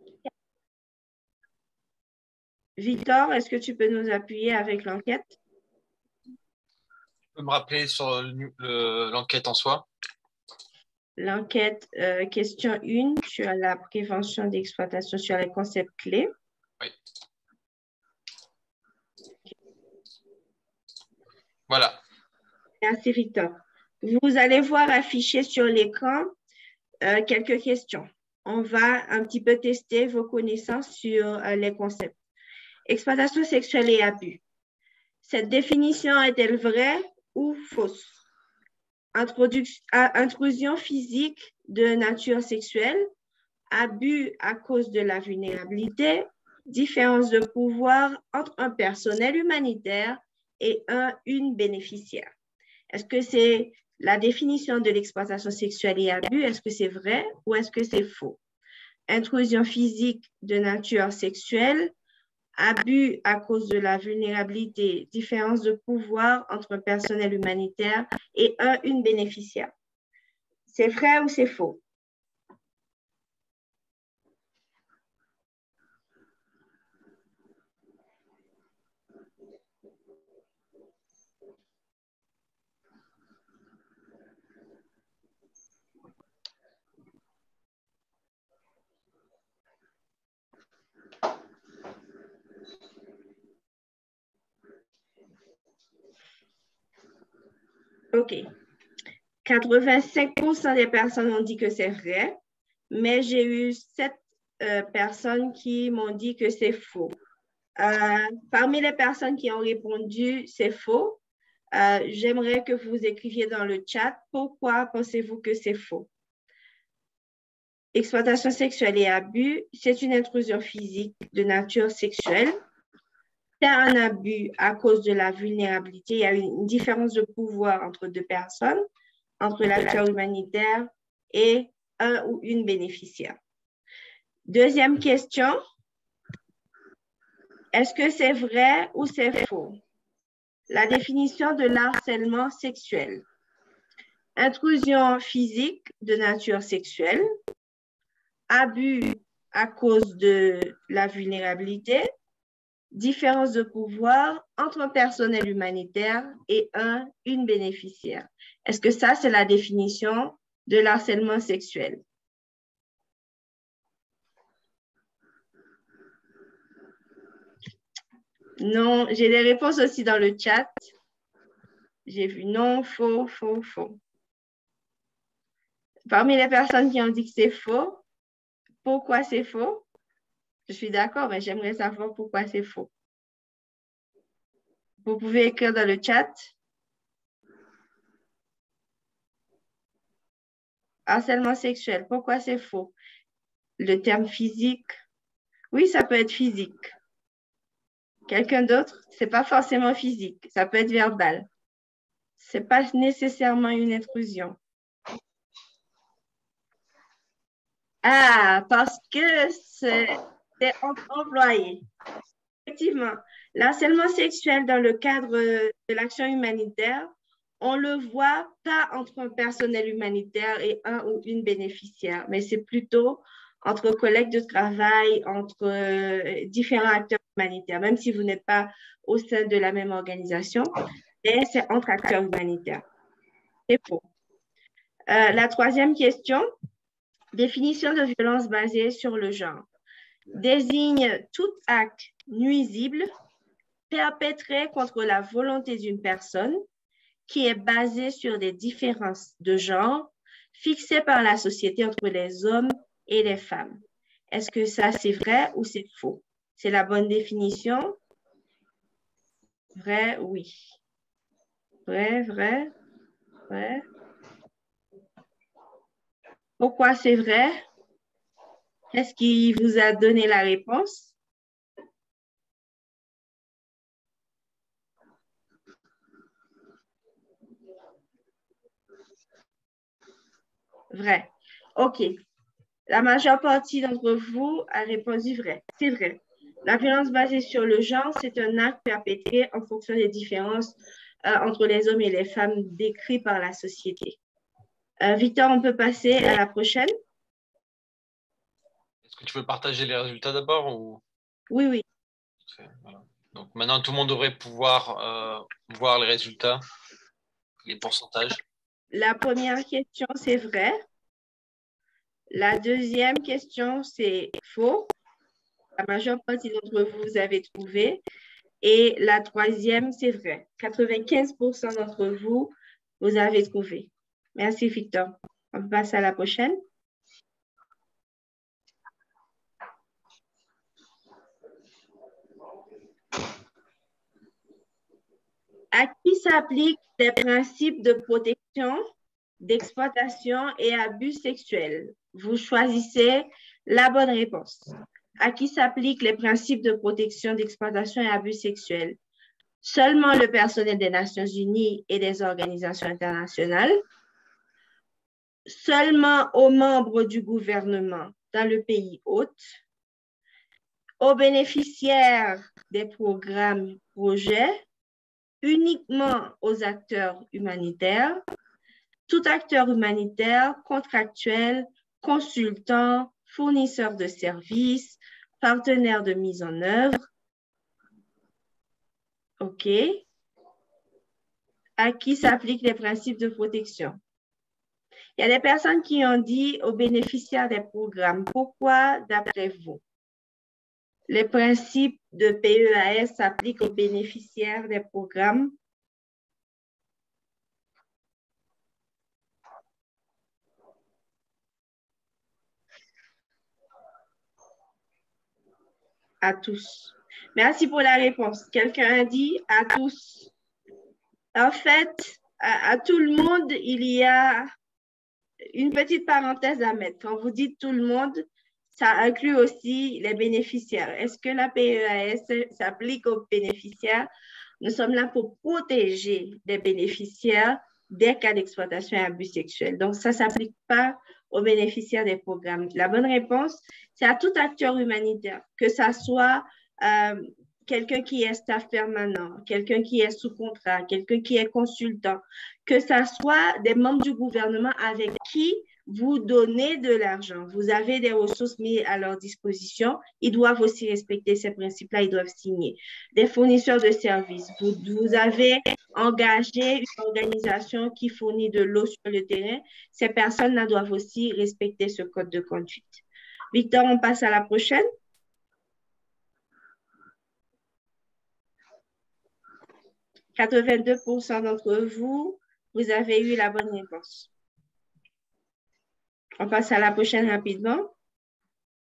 Victor, est-ce que tu peux nous appuyer avec l'enquête? Tu peux me rappeler sur l'enquête en soi? L'enquête, euh, question un, sur la prévention d'exploitation sur les concepts clés. Oui. Voilà. Merci, Victor. Vous allez voir afficher sur l'écran euh, quelques questions. On va un petit peu tester vos connaissances sur euh, les concepts. Exploitation sexuelle et abus. Cette définition est-elle vraie ou fausse? Intrusion physique de nature sexuelle, abus à cause de la vulnérabilité, différence de pouvoir entre un personnel humanitaire et un, une bénéficiaire. Est-ce que c'est la définition de l'exploitation sexuelle et abus? Est-ce que c'est vrai ou est-ce que c'est faux? Intrusion physique de nature sexuelle, abus à cause de la vulnérabilité, différence de pouvoir entre un personnel humanitaire et un, une bénéficiaire. C'est vrai ou c'est faux? OK. quatre-vingt-cinq pour cent des personnes ont dit que c'est vrai, mais j'ai eu sept euh, personnes qui m'ont dit que c'est faux. Euh, parmi les personnes qui ont répondu c'est faux, euh, j'aimerais que vous écriviez dans le chat pourquoi pensez-vous que c'est faux. Exploitation sexuelle et abus, c'est une intrusion physique de nature sexuelle. C'est un abus à cause de la vulnérabilité. Il y a une différence de pouvoir entre deux personnes, entre l'acteur humanitaire et un ou une bénéficiaire. Deuxième question. Est-ce que c'est vrai ou c'est faux? La définition de l'harcèlement sexuel. Intrusion physique de nature sexuelle. Abus à cause de la vulnérabilité. Différence de pouvoir entre un personnel humanitaire et un, une bénéficiaire. Est-ce que ça, c'est la définition de l'harcèlement sexuel? Non, j'ai des réponses aussi dans le chat. J'ai vu non, faux, faux, faux. Parmi les personnes qui ont dit que c'est faux, Pourquoi c'est faux? Je suis d'accord, mais j'aimerais savoir pourquoi c'est faux. Vous pouvez écrire dans le chat. Harcèlement sexuel, pourquoi c'est faux? Le terme physique, oui, ça peut être physique. Quelqu'un d'autre, c'est pas forcément physique, ça peut être verbal. C'est pas nécessairement une intrusion. Ah, parce que c'est employé. Effectivement, l'harcèlement sexuel dans le cadre de l'action humanitaire, on le voit pas entre un personnel humanitaire et un ou une bénéficiaire, mais c'est plutôt entre collègues de travail, entre euh, différents acteurs humanitaires, même si vous n'êtes pas au sein de la même organisation, mais c'est entre acteurs humanitaires. C'est faux. Euh, la troisième question, définition de violence basée sur le genre. Désigne tout acte nuisible perpétré contre la volonté d'une personne qui est basé sur des différences de genre fixées par la société entre les hommes et les femmes. Est-ce que ça, c'est vrai ou c'est faux? C'est la bonne définition? Vrai, oui. Vrai, vrai, vrai. Pourquoi c'est vrai? Qu'est-ce qui vous a donné la réponse? Vrai. OK. La majeure partie d'entre vous a répondu vrai. C'est vrai. La violence basée sur le genre, c'est un acte perpétré en fonction des différences euh, entre les hommes et les femmes décrites par la société. Euh, Victor, on peut passer à la prochaine? Est-ce que tu veux partager les résultats d'abord ou... Oui, oui. Voilà. Donc maintenant, tout le monde devrait pouvoir euh, voir les résultats, les pourcentages. La première question, c'est vrai. La deuxième question, c'est faux. La majeure partie d'entre vous, vous avez trouvé. Et la troisième, c'est vrai. quatre-vingt-quinze pour cent d'entre vous, vous avez trouvé. Merci, Victor. On passe à la prochaine. À qui s'appliquent les principes de protection, d'exploitation et abus sexuels? Vous choisissez la bonne réponse. À qui s'appliquent les principes de protection, d'exploitation et abus sexuels? Seulement le personnel des Nations Unies et des organisations internationales, seulement aux membres du gouvernement dans le pays hôte, aux bénéficiaires des programmes projets, uniquement aux acteurs humanitaires, tout acteur humanitaire, contractuel, consultant, fournisseur de services, partenaire de mise en œuvre. OK. À qui s'appliquent les principes de protection? Il y a des personnes qui ont dit aux bénéficiaires des programmes. Pourquoi, d'après vous? Les principes de P E A S s'appliquent aux bénéficiaires des programmes. À tous. Merci pour la réponse. Quelqu'un a dit à tous. En fait, à, à tout le monde, il y a une petite parenthèse à mettre. Quand vous dites tout le monde, ça inclut aussi les bénéficiaires. Est-ce que la P E A S s'applique aux bénéficiaires? Nous sommes là pour protéger les bénéficiaires des cas d'exploitation et abus sexuels. Donc, ça ne s'applique pas aux bénéficiaires des programmes. La bonne réponse, c'est à tout acteur humanitaire, que ça soit euh, quelqu'un qui est staff permanent, quelqu'un qui est sous contrat, quelqu'un qui est consultant, que ça soit des membres du gouvernement avec qui vous donnez de l'argent. Vous avez des ressources mises à leur disposition. Ils doivent aussi respecter ces principes-là. Ils doivent signer. Des fournisseurs de services. Vous, vous avez engagé une organisation qui fournit de l'eau sur le terrain. Ces personnes-là doivent aussi respecter ce code de conduite. Victor, on passe à la prochaine. quatre-vingt-deux pour cent d'entre vous, vous avez eu la bonne réponse. On passe à la prochaine rapidement.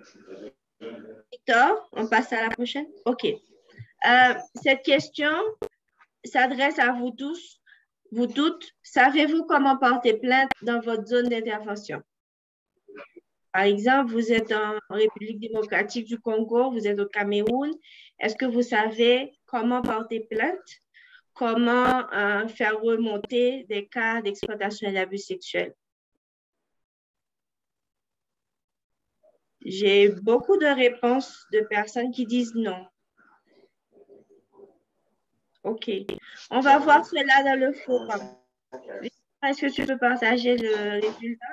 Victor, on passe à la prochaine? OK. Euh, cette question s'adresse à vous tous, vous toutes. Savez-vous comment porter plainte dans votre zone d'intervention? Par exemple, vous êtes en République démocratique du Congo, vous êtes au Cameroun. Est-ce que vous savez comment porter plainte? Comment euh, faire remonter des cas d'exploitation et d'abus sexuels? J'ai beaucoup de réponses de personnes qui disent non. OK. On va voir cela dans le forum. Est-ce que tu peux partager le résultat?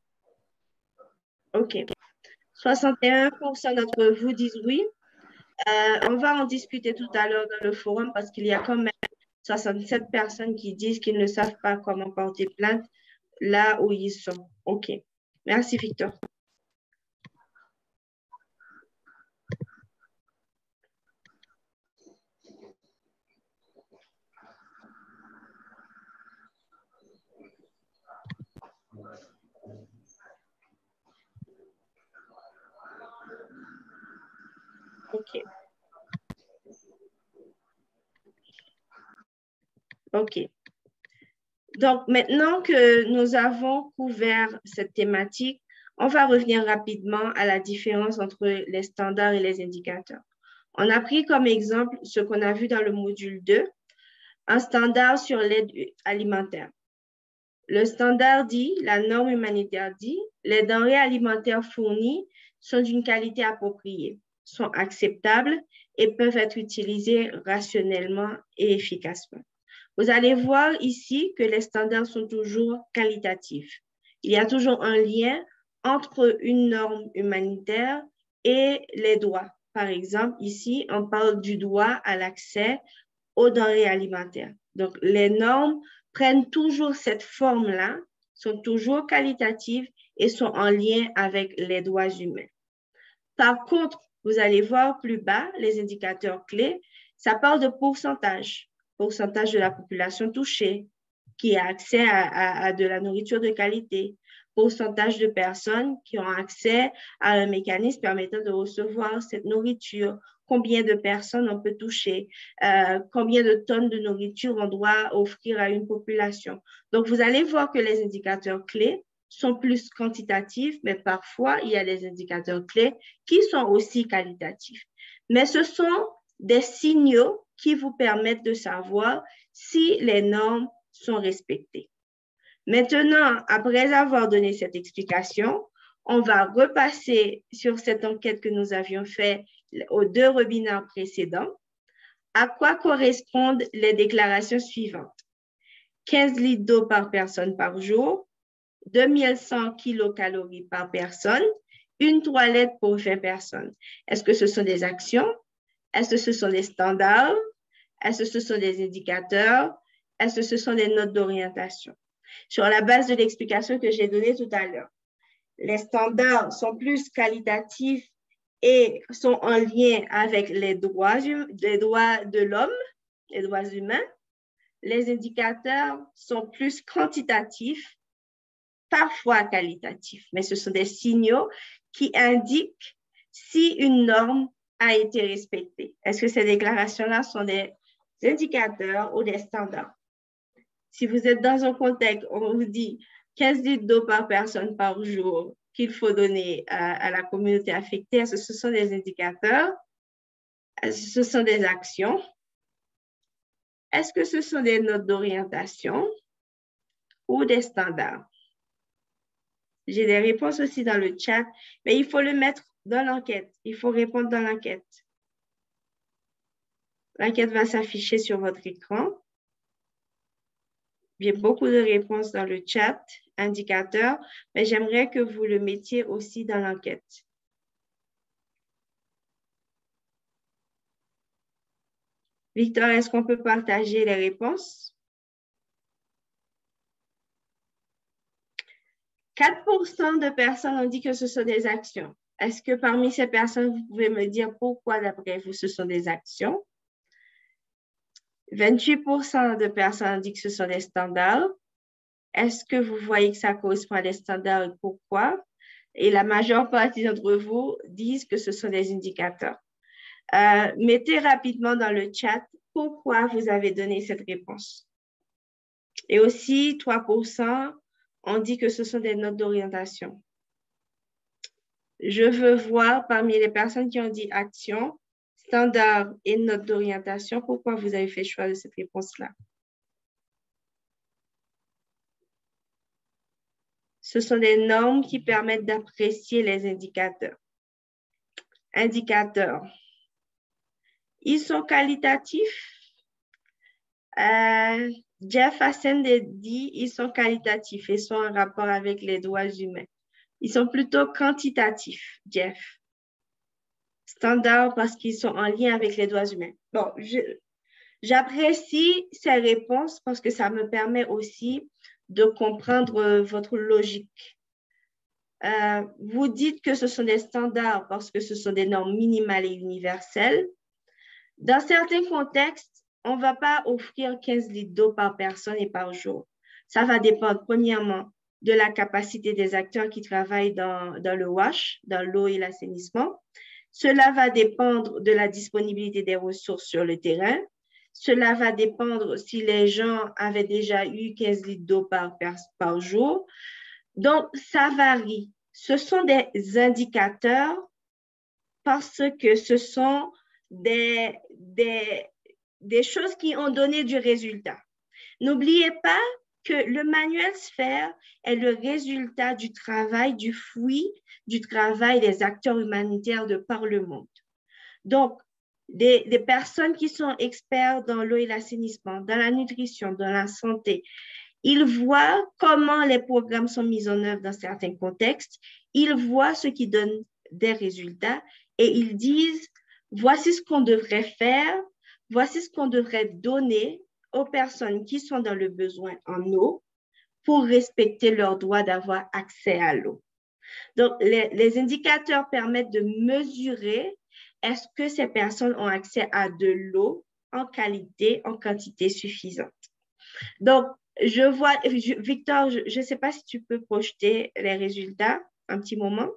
OK. soixante et un pour cent d'entre vous disent oui. Euh, on va en discuter tout à l'heure dans le forum parce qu'il y a quand même soixante-sept personnes qui disent qu'ils ne savent pas comment porter plainte là où ils sont. OK. Merci, Victor. OK. OK. Donc, maintenant que nous avons couvert cette thématique, on va revenir rapidement à la différence entre les standards et les indicateurs. On a pris comme exemple ce qu'on a vu dans le module deux, un standard sur l'aide alimentaire. Le standard dit, la norme humanitaire dit, les denrées alimentaires fournies sont d'une qualité appropriée, sont acceptables et peuvent être utilisées rationnellement et efficacement. Vous allez voir ici que les standards sont toujours qualitatifs. Il y a toujours un lien entre une norme humanitaire et les droits. Par exemple, ici, on parle du droit à l'accès aux denrées alimentaires. Donc, les normes prennent toujours cette forme-là, sont toujours qualitatives et sont en lien avec les droits humains. Par contre, vous allez voir plus bas, les indicateurs clés, ça parle de pourcentage. Pourcentage de la population touchée qui a accès à, à, à de la nourriture de qualité, pourcentage de personnes qui ont accès à un mécanisme permettant de recevoir cette nourriture, combien de personnes on peut toucher, euh, combien de tonnes de nourriture on doit offrir à une population. Donc, vous allez voir que les indicateurs clés sont plus quantitatifs, mais parfois, il y a des indicateurs clés qui sont aussi qualitatifs. Mais ce sont des signaux qui vous permettent de savoir si les normes sont respectées. Maintenant, après avoir donné cette explication, on va repasser sur cette enquête que nous avions faite aux deux webinaires précédents. À quoi correspondent les déclarations suivantes? quinze litres d'eau par personne par jour, deux mille cent kilocalories par personne, une toilette pour vingt personnes. Est-ce que ce sont des actions? Est-ce que ce sont des standards? Est-ce que ce sont des indicateurs? Est-ce que ce sont des notes d'orientation? Sur la base de l'explication que j'ai donnée tout à l'heure, les standards sont plus qualitatifs et sont en lien avec les droits, les droits de l'homme, les droits humains. Les indicateurs sont plus quantitatifs, parfois qualitatifs, mais ce sont des signaux qui indiquent si une norme a été respectée. Est-ce que ces déclarations-là sont des indicateurs ou des standards? Si vous êtes dans un contexte où on vous dit quinze litres d'eau par personne par jour qu'il faut donner à, à la communauté affectée, est-ce que ce sont des indicateurs? Est-ce que ce sont des actions? Est-ce que ce sont des notes d'orientation ou des standards? J'ai des réponses aussi dans le chat, mais il faut le mettre dans l'enquête. Il faut répondre dans l'enquête. L'enquête va s'afficher sur votre écran. Il y a beaucoup de réponses dans le chat, indicateurs, mais j'aimerais que vous le mettiez aussi dans l'enquête. Victor, est-ce qu'on peut partager les réponses? quatre pour cent de personnes ont dit que ce sont des actions. Est-ce que parmi ces personnes, vous pouvez me dire pourquoi, d'après vous, ce sont des actions? vingt-huit pour cent de personnes ont dit que ce sont des standards. Est-ce que vous voyez que ça correspond à des standards et pourquoi? et la majeure partie d'entre vous disent que ce sont des indicateurs. Euh, mettez rapidement dans le chat pourquoi vous avez donné cette réponse. Et aussi, trois pour cent ont dit que ce sont des notes d'orientation. Je veux voir parmi les personnes qui ont dit action, standard et notes d'orientation, pourquoi vous avez fait choix de cette réponse-là. Ce sont des normes qui permettent d'apprécier les indicateurs. Indicateurs. Ils sont qualitatifs. Euh, Jeff Hassan dit ils sont qualitatifs et sont en rapport avec les droits humains. Ils sont plutôt quantitatifs, Jeff. Standard parce qu'ils sont en lien avec les droits humains. Bon, j'apprécie ces réponses parce que ça me permet aussi de comprendre votre logique. Euh, vous dites que ce sont des standards parce que ce sont des normes minimales et universelles. Dans certains contextes, on ne va pas offrir quinze litres d'eau par personne et par jour. Ça va dépendre, premièrement, de la capacité des acteurs qui travaillent dans, dans le W A S H, dans l'eau et l'assainissement. Cela va dépendre de la disponibilité des ressources sur le terrain. Cela va dépendre si les gens avaient déjà eu quinze litres d'eau par, par jour. Donc, ça varie. Ce sont des indicateurs parce que ce sont des, des, des choses qui ont donné du résultat. N'oubliez pas que le manuel Sphère est le résultat du travail, du fruit du travail des acteurs humanitaires de par le monde. Donc, des, des personnes qui sont experts dans l'eau et l'assainissement, dans la nutrition, dans la santé, ils voient comment les programmes sont mis en œuvre dans certains contextes, ils voient ce qui donne des résultats et ils disent, voici ce qu'on devrait faire, voici ce qu'on devrait donner aux personnes qui sont dans le besoin en eau pour respecter leur droit d'avoir accès à l'eau. Donc, les, les indicateurs permettent de mesurer est-ce que ces personnes ont accès à de l'eau en qualité, en quantité suffisante. Donc, je vois, je, Victor, je ne sais pas si tu peux projeter les résultats un petit moment.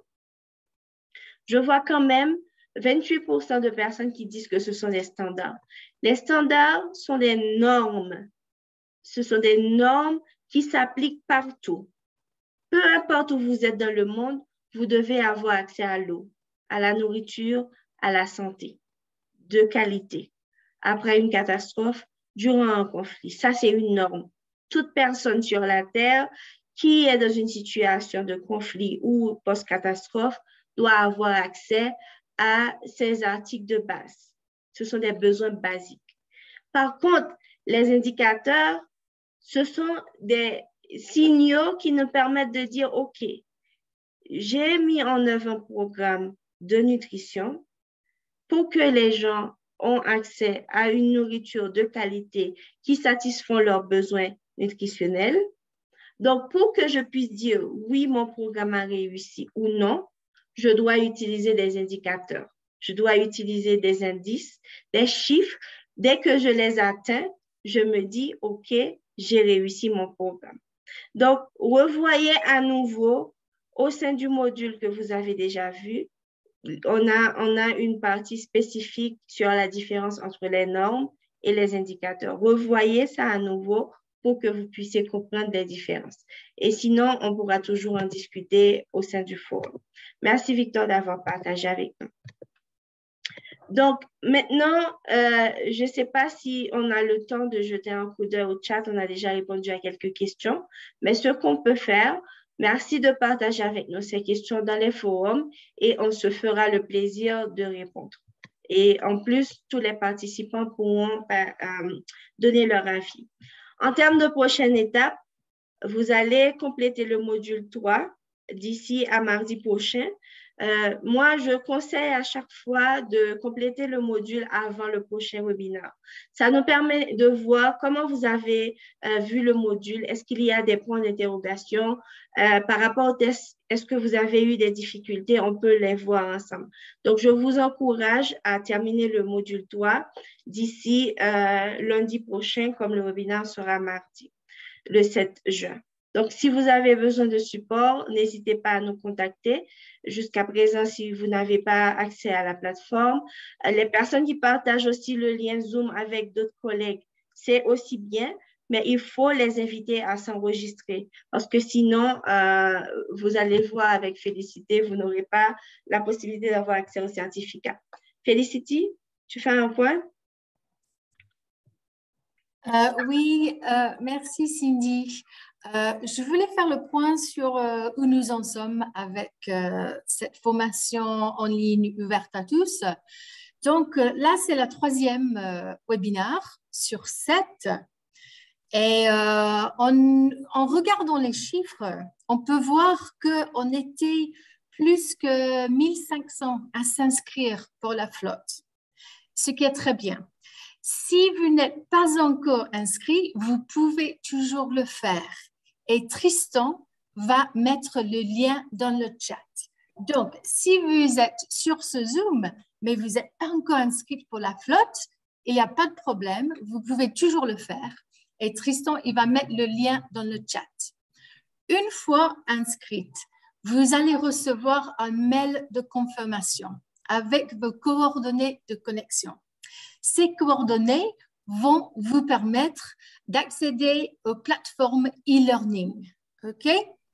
Je vois quand même vingt-huit pour cent de personnes qui disent que ce sont des standards. Les standards sont des normes. Ce sont des normes qui s'appliquent partout. Peu importe où vous êtes dans le monde, vous devez avoir accès à l'eau, à la nourriture, à la santé, de qualité. Après une catastrophe, durant un conflit, ça c'est une norme. Toute personne sur la Terre qui est dans une situation de conflit ou post-catastrophe doit avoir accès à ces articles de base. Ce sont des besoins basiques. Par contre, les indicateurs, ce sont des signaux qui nous permettent de dire, OK, j'ai mis en œuvre un programme de nutrition pour que les gens ont accès à une nourriture de qualité qui satisfont leurs besoins nutritionnels. Donc, pour que je puisse dire oui, mon programme a réussi ou non, je dois utiliser des indicateurs. Je dois utiliser des indices, des chiffres. Dès que je les atteins, je me dis, OK, j'ai réussi mon programme. Donc, revoyez à nouveau au sein du module que vous avez déjà vu, on a, on a une partie spécifique sur la différence entre les normes et les indicateurs. Revoyez ça à nouveau pour que vous puissiez comprendre les différences. Et sinon, on pourra toujours en discuter au sein du forum. Merci Victor d'avoir partagé avec nous. Donc, maintenant, euh, je ne sais pas si on a le temps de jeter un coup d'œil au chat. On a déjà répondu à quelques questions. Mais ce qu'on peut faire, merci de partager avec nous ces questions dans les forums et on se fera le plaisir de répondre. Et en plus, tous les participants pourront euh, donner leur avis. En termes de prochaine étape, vous allez compléter le module trois d'ici à mardi prochain. Euh, moi, je conseille à chaque fois de compléter le module avant le prochain webinaire. Ça nous permet de voir comment vous avez euh, vu le module. Est-ce qu'il y a des points d'interrogation euh, par rapport au test? Est-ce que vous avez eu des difficultés? On peut les voir ensemble. Donc, je vous encourage à terminer le module trois d'ici euh, lundi prochain, comme le webinaire sera mardi, le sept juin. Donc, si vous avez besoin de support, n'hésitez pas à nous contacter. Jusqu'à présent, si vous n'avez pas accès à la plateforme, les personnes qui partagent aussi le lien Zoom avec d'autres collègues, c'est aussi bien, mais il faut les inviter à s'enregistrer parce que sinon, euh, vous allez voir avec Félicité, vous n'aurez pas la possibilité d'avoir accès au certificat. Félicité, tu fais un point? Euh, oui, euh, merci Cindy. Euh, je voulais faire le point sur euh, où nous en sommes avec euh, cette formation en ligne ouverte à tous. Donc euh, là, c'est la troisième euh, webinaire sur sept. Et euh, en, en regardant les chiffres, on peut voir qu'on était plus que mille cinq cents à s'inscrire pour la flotte, ce qui est très bien. Si vous n'êtes pas encore inscrit, vous pouvez toujours le faire. Et Tristan va mettre le lien dans le chat. Donc, si vous êtes sur ce Zoom, mais vous n'êtes pas encore inscrit pour la flotte, il n'y a pas de problème, vous pouvez toujours le faire. Et Tristan, il va mettre le lien dans le chat. Une fois inscrite, vous allez recevoir un mail de confirmation avec vos coordonnées de connexion. Ces coordonnées vont vous permettre d'accéder aux plateformes e-learning. OK?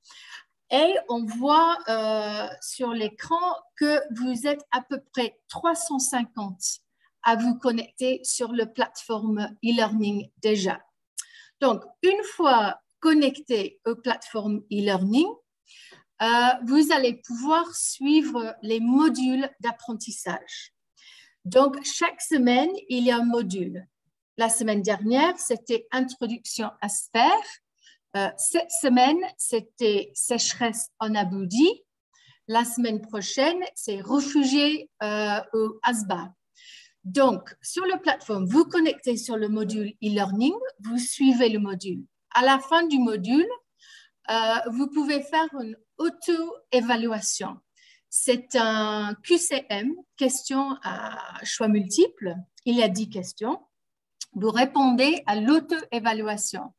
Et on voit euh, sur l'écran que vous êtes à peu près trois cent cinquante à vous connecter sur la plateforme e-learning déjà. Donc, une fois connecté aux plateformes e-learning, euh, vous allez pouvoir suivre les modules d'apprentissage. Donc, chaque semaine, il y a un module. La semaine dernière, c'était Introduction à Sphère. Euh, cette semaine, c'était Sécheresse en Aboudi. La semaine prochaine, c'est Réfugiés euh, au Asba. Donc, sur la plateforme, vous connectez sur le module e-learning, vous suivez le module. À la fin du module, euh, vous pouvez faire une auto-évaluation. C'est un Q C M, questions à choix multiples. Il y a dix questions. Vous répondez à l'auto-évaluation.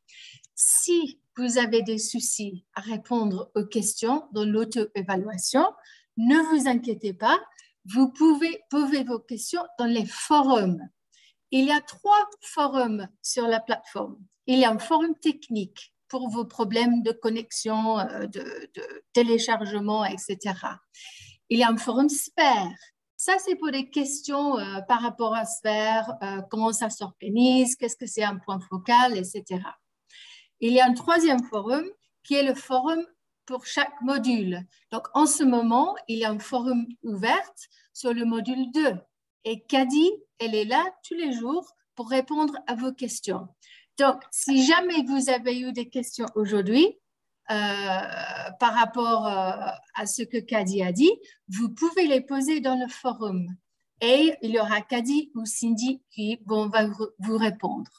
Si vous avez des soucis à répondre aux questions dans l'auto-évaluation, ne vous inquiétez pas. Vous pouvez poser vos questions dans les forums. Il y a trois forums sur la plateforme. Il y a un forum technique pour vos problèmes de connexion, de, de téléchargement, et cetera. Il y a un forum Sphère. Ça, c'est pour des questions euh, par rapport à Sphère, euh, comment ça s'organise, qu'est-ce que c'est un point focal, et cetera. Il y a un troisième forum qui est le forum pour chaque module. Donc, en ce moment, il y a un forum ouvert sur le module deux. Et Kadi, elle est là tous les jours pour répondre à vos questions. Donc, si jamais vous avez eu des questions aujourd'hui euh, par rapport euh, à ce que Kadi a dit, vous pouvez les poser dans le forum. Et il y aura Kadi ou Cindy qui vont vous répondre.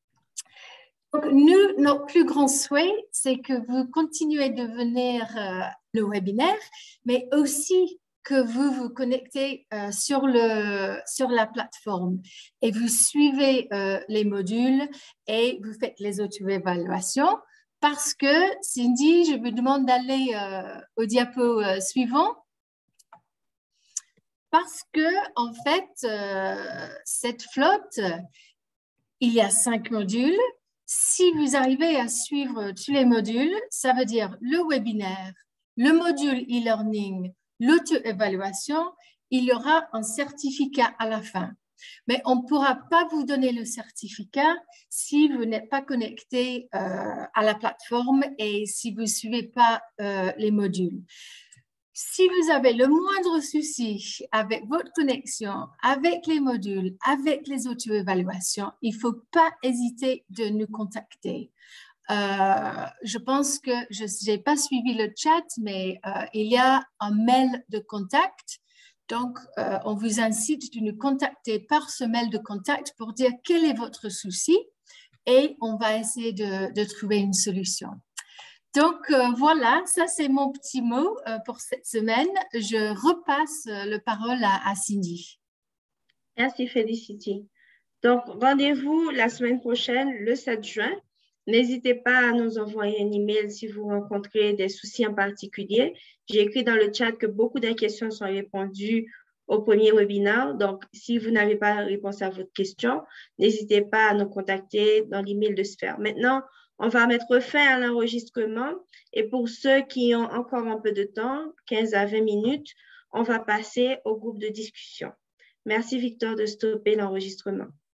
Donc, nous, notre plus grand souhait, c'est que vous continuez de venir euh, le webinaire, mais aussi que vous vous connectez euh, sur, le, sur la plateforme et vous suivez euh, les modules et vous faites les auto-évaluations parce que, Cindy, je vous demande d'aller euh, au diapo euh, suivant. Parce que, en fait, euh, cette flotte, il y a cinq modules. Si vous arrivez à suivre tous les modules, ça veut dire le webinaire, le module e-learning, l'auto-évaluation, il y aura un certificat à la fin. Mais on ne pourra pas vous donner le certificat si vous n'êtes pas connecté euh, à la plateforme et si vous ne suivez pas euh, les modules. Si vous avez le moindre souci avec votre connexion, avec les modules, avec les auto-évaluations, il ne faut pas hésiter de nous contacter. Euh, je pense que je n'ai pas suivi le chat, mais euh, il y a un mail de contact. Donc, euh, on vous incite de nous contacter par ce mail de contact pour dire quel est votre souci et on va essayer de, de trouver une solution. Donc, euh, voilà, ça c'est mon petit mot euh, pour cette semaine. Je repasse euh, la parole à, à Cindy. Merci Félicité. Donc, rendez-vous la semaine prochaine, le sept juin, N'hésitez pas à nous envoyer un email si vous rencontrez des soucis en particulier. J'ai écrit dans le chat que beaucoup des questions sont répondues au premier webinaire. Donc, si vous n'avez pas réponse à votre question, n'hésitez pas à nous contacter dans l'email de Sphère. Maintenant, on va mettre fin à l'enregistrement. Et pour ceux qui ont encore un peu de temps, quinze à vingt minutes, on va passer au groupe de discussion. Merci, Victor, de stopper l'enregistrement.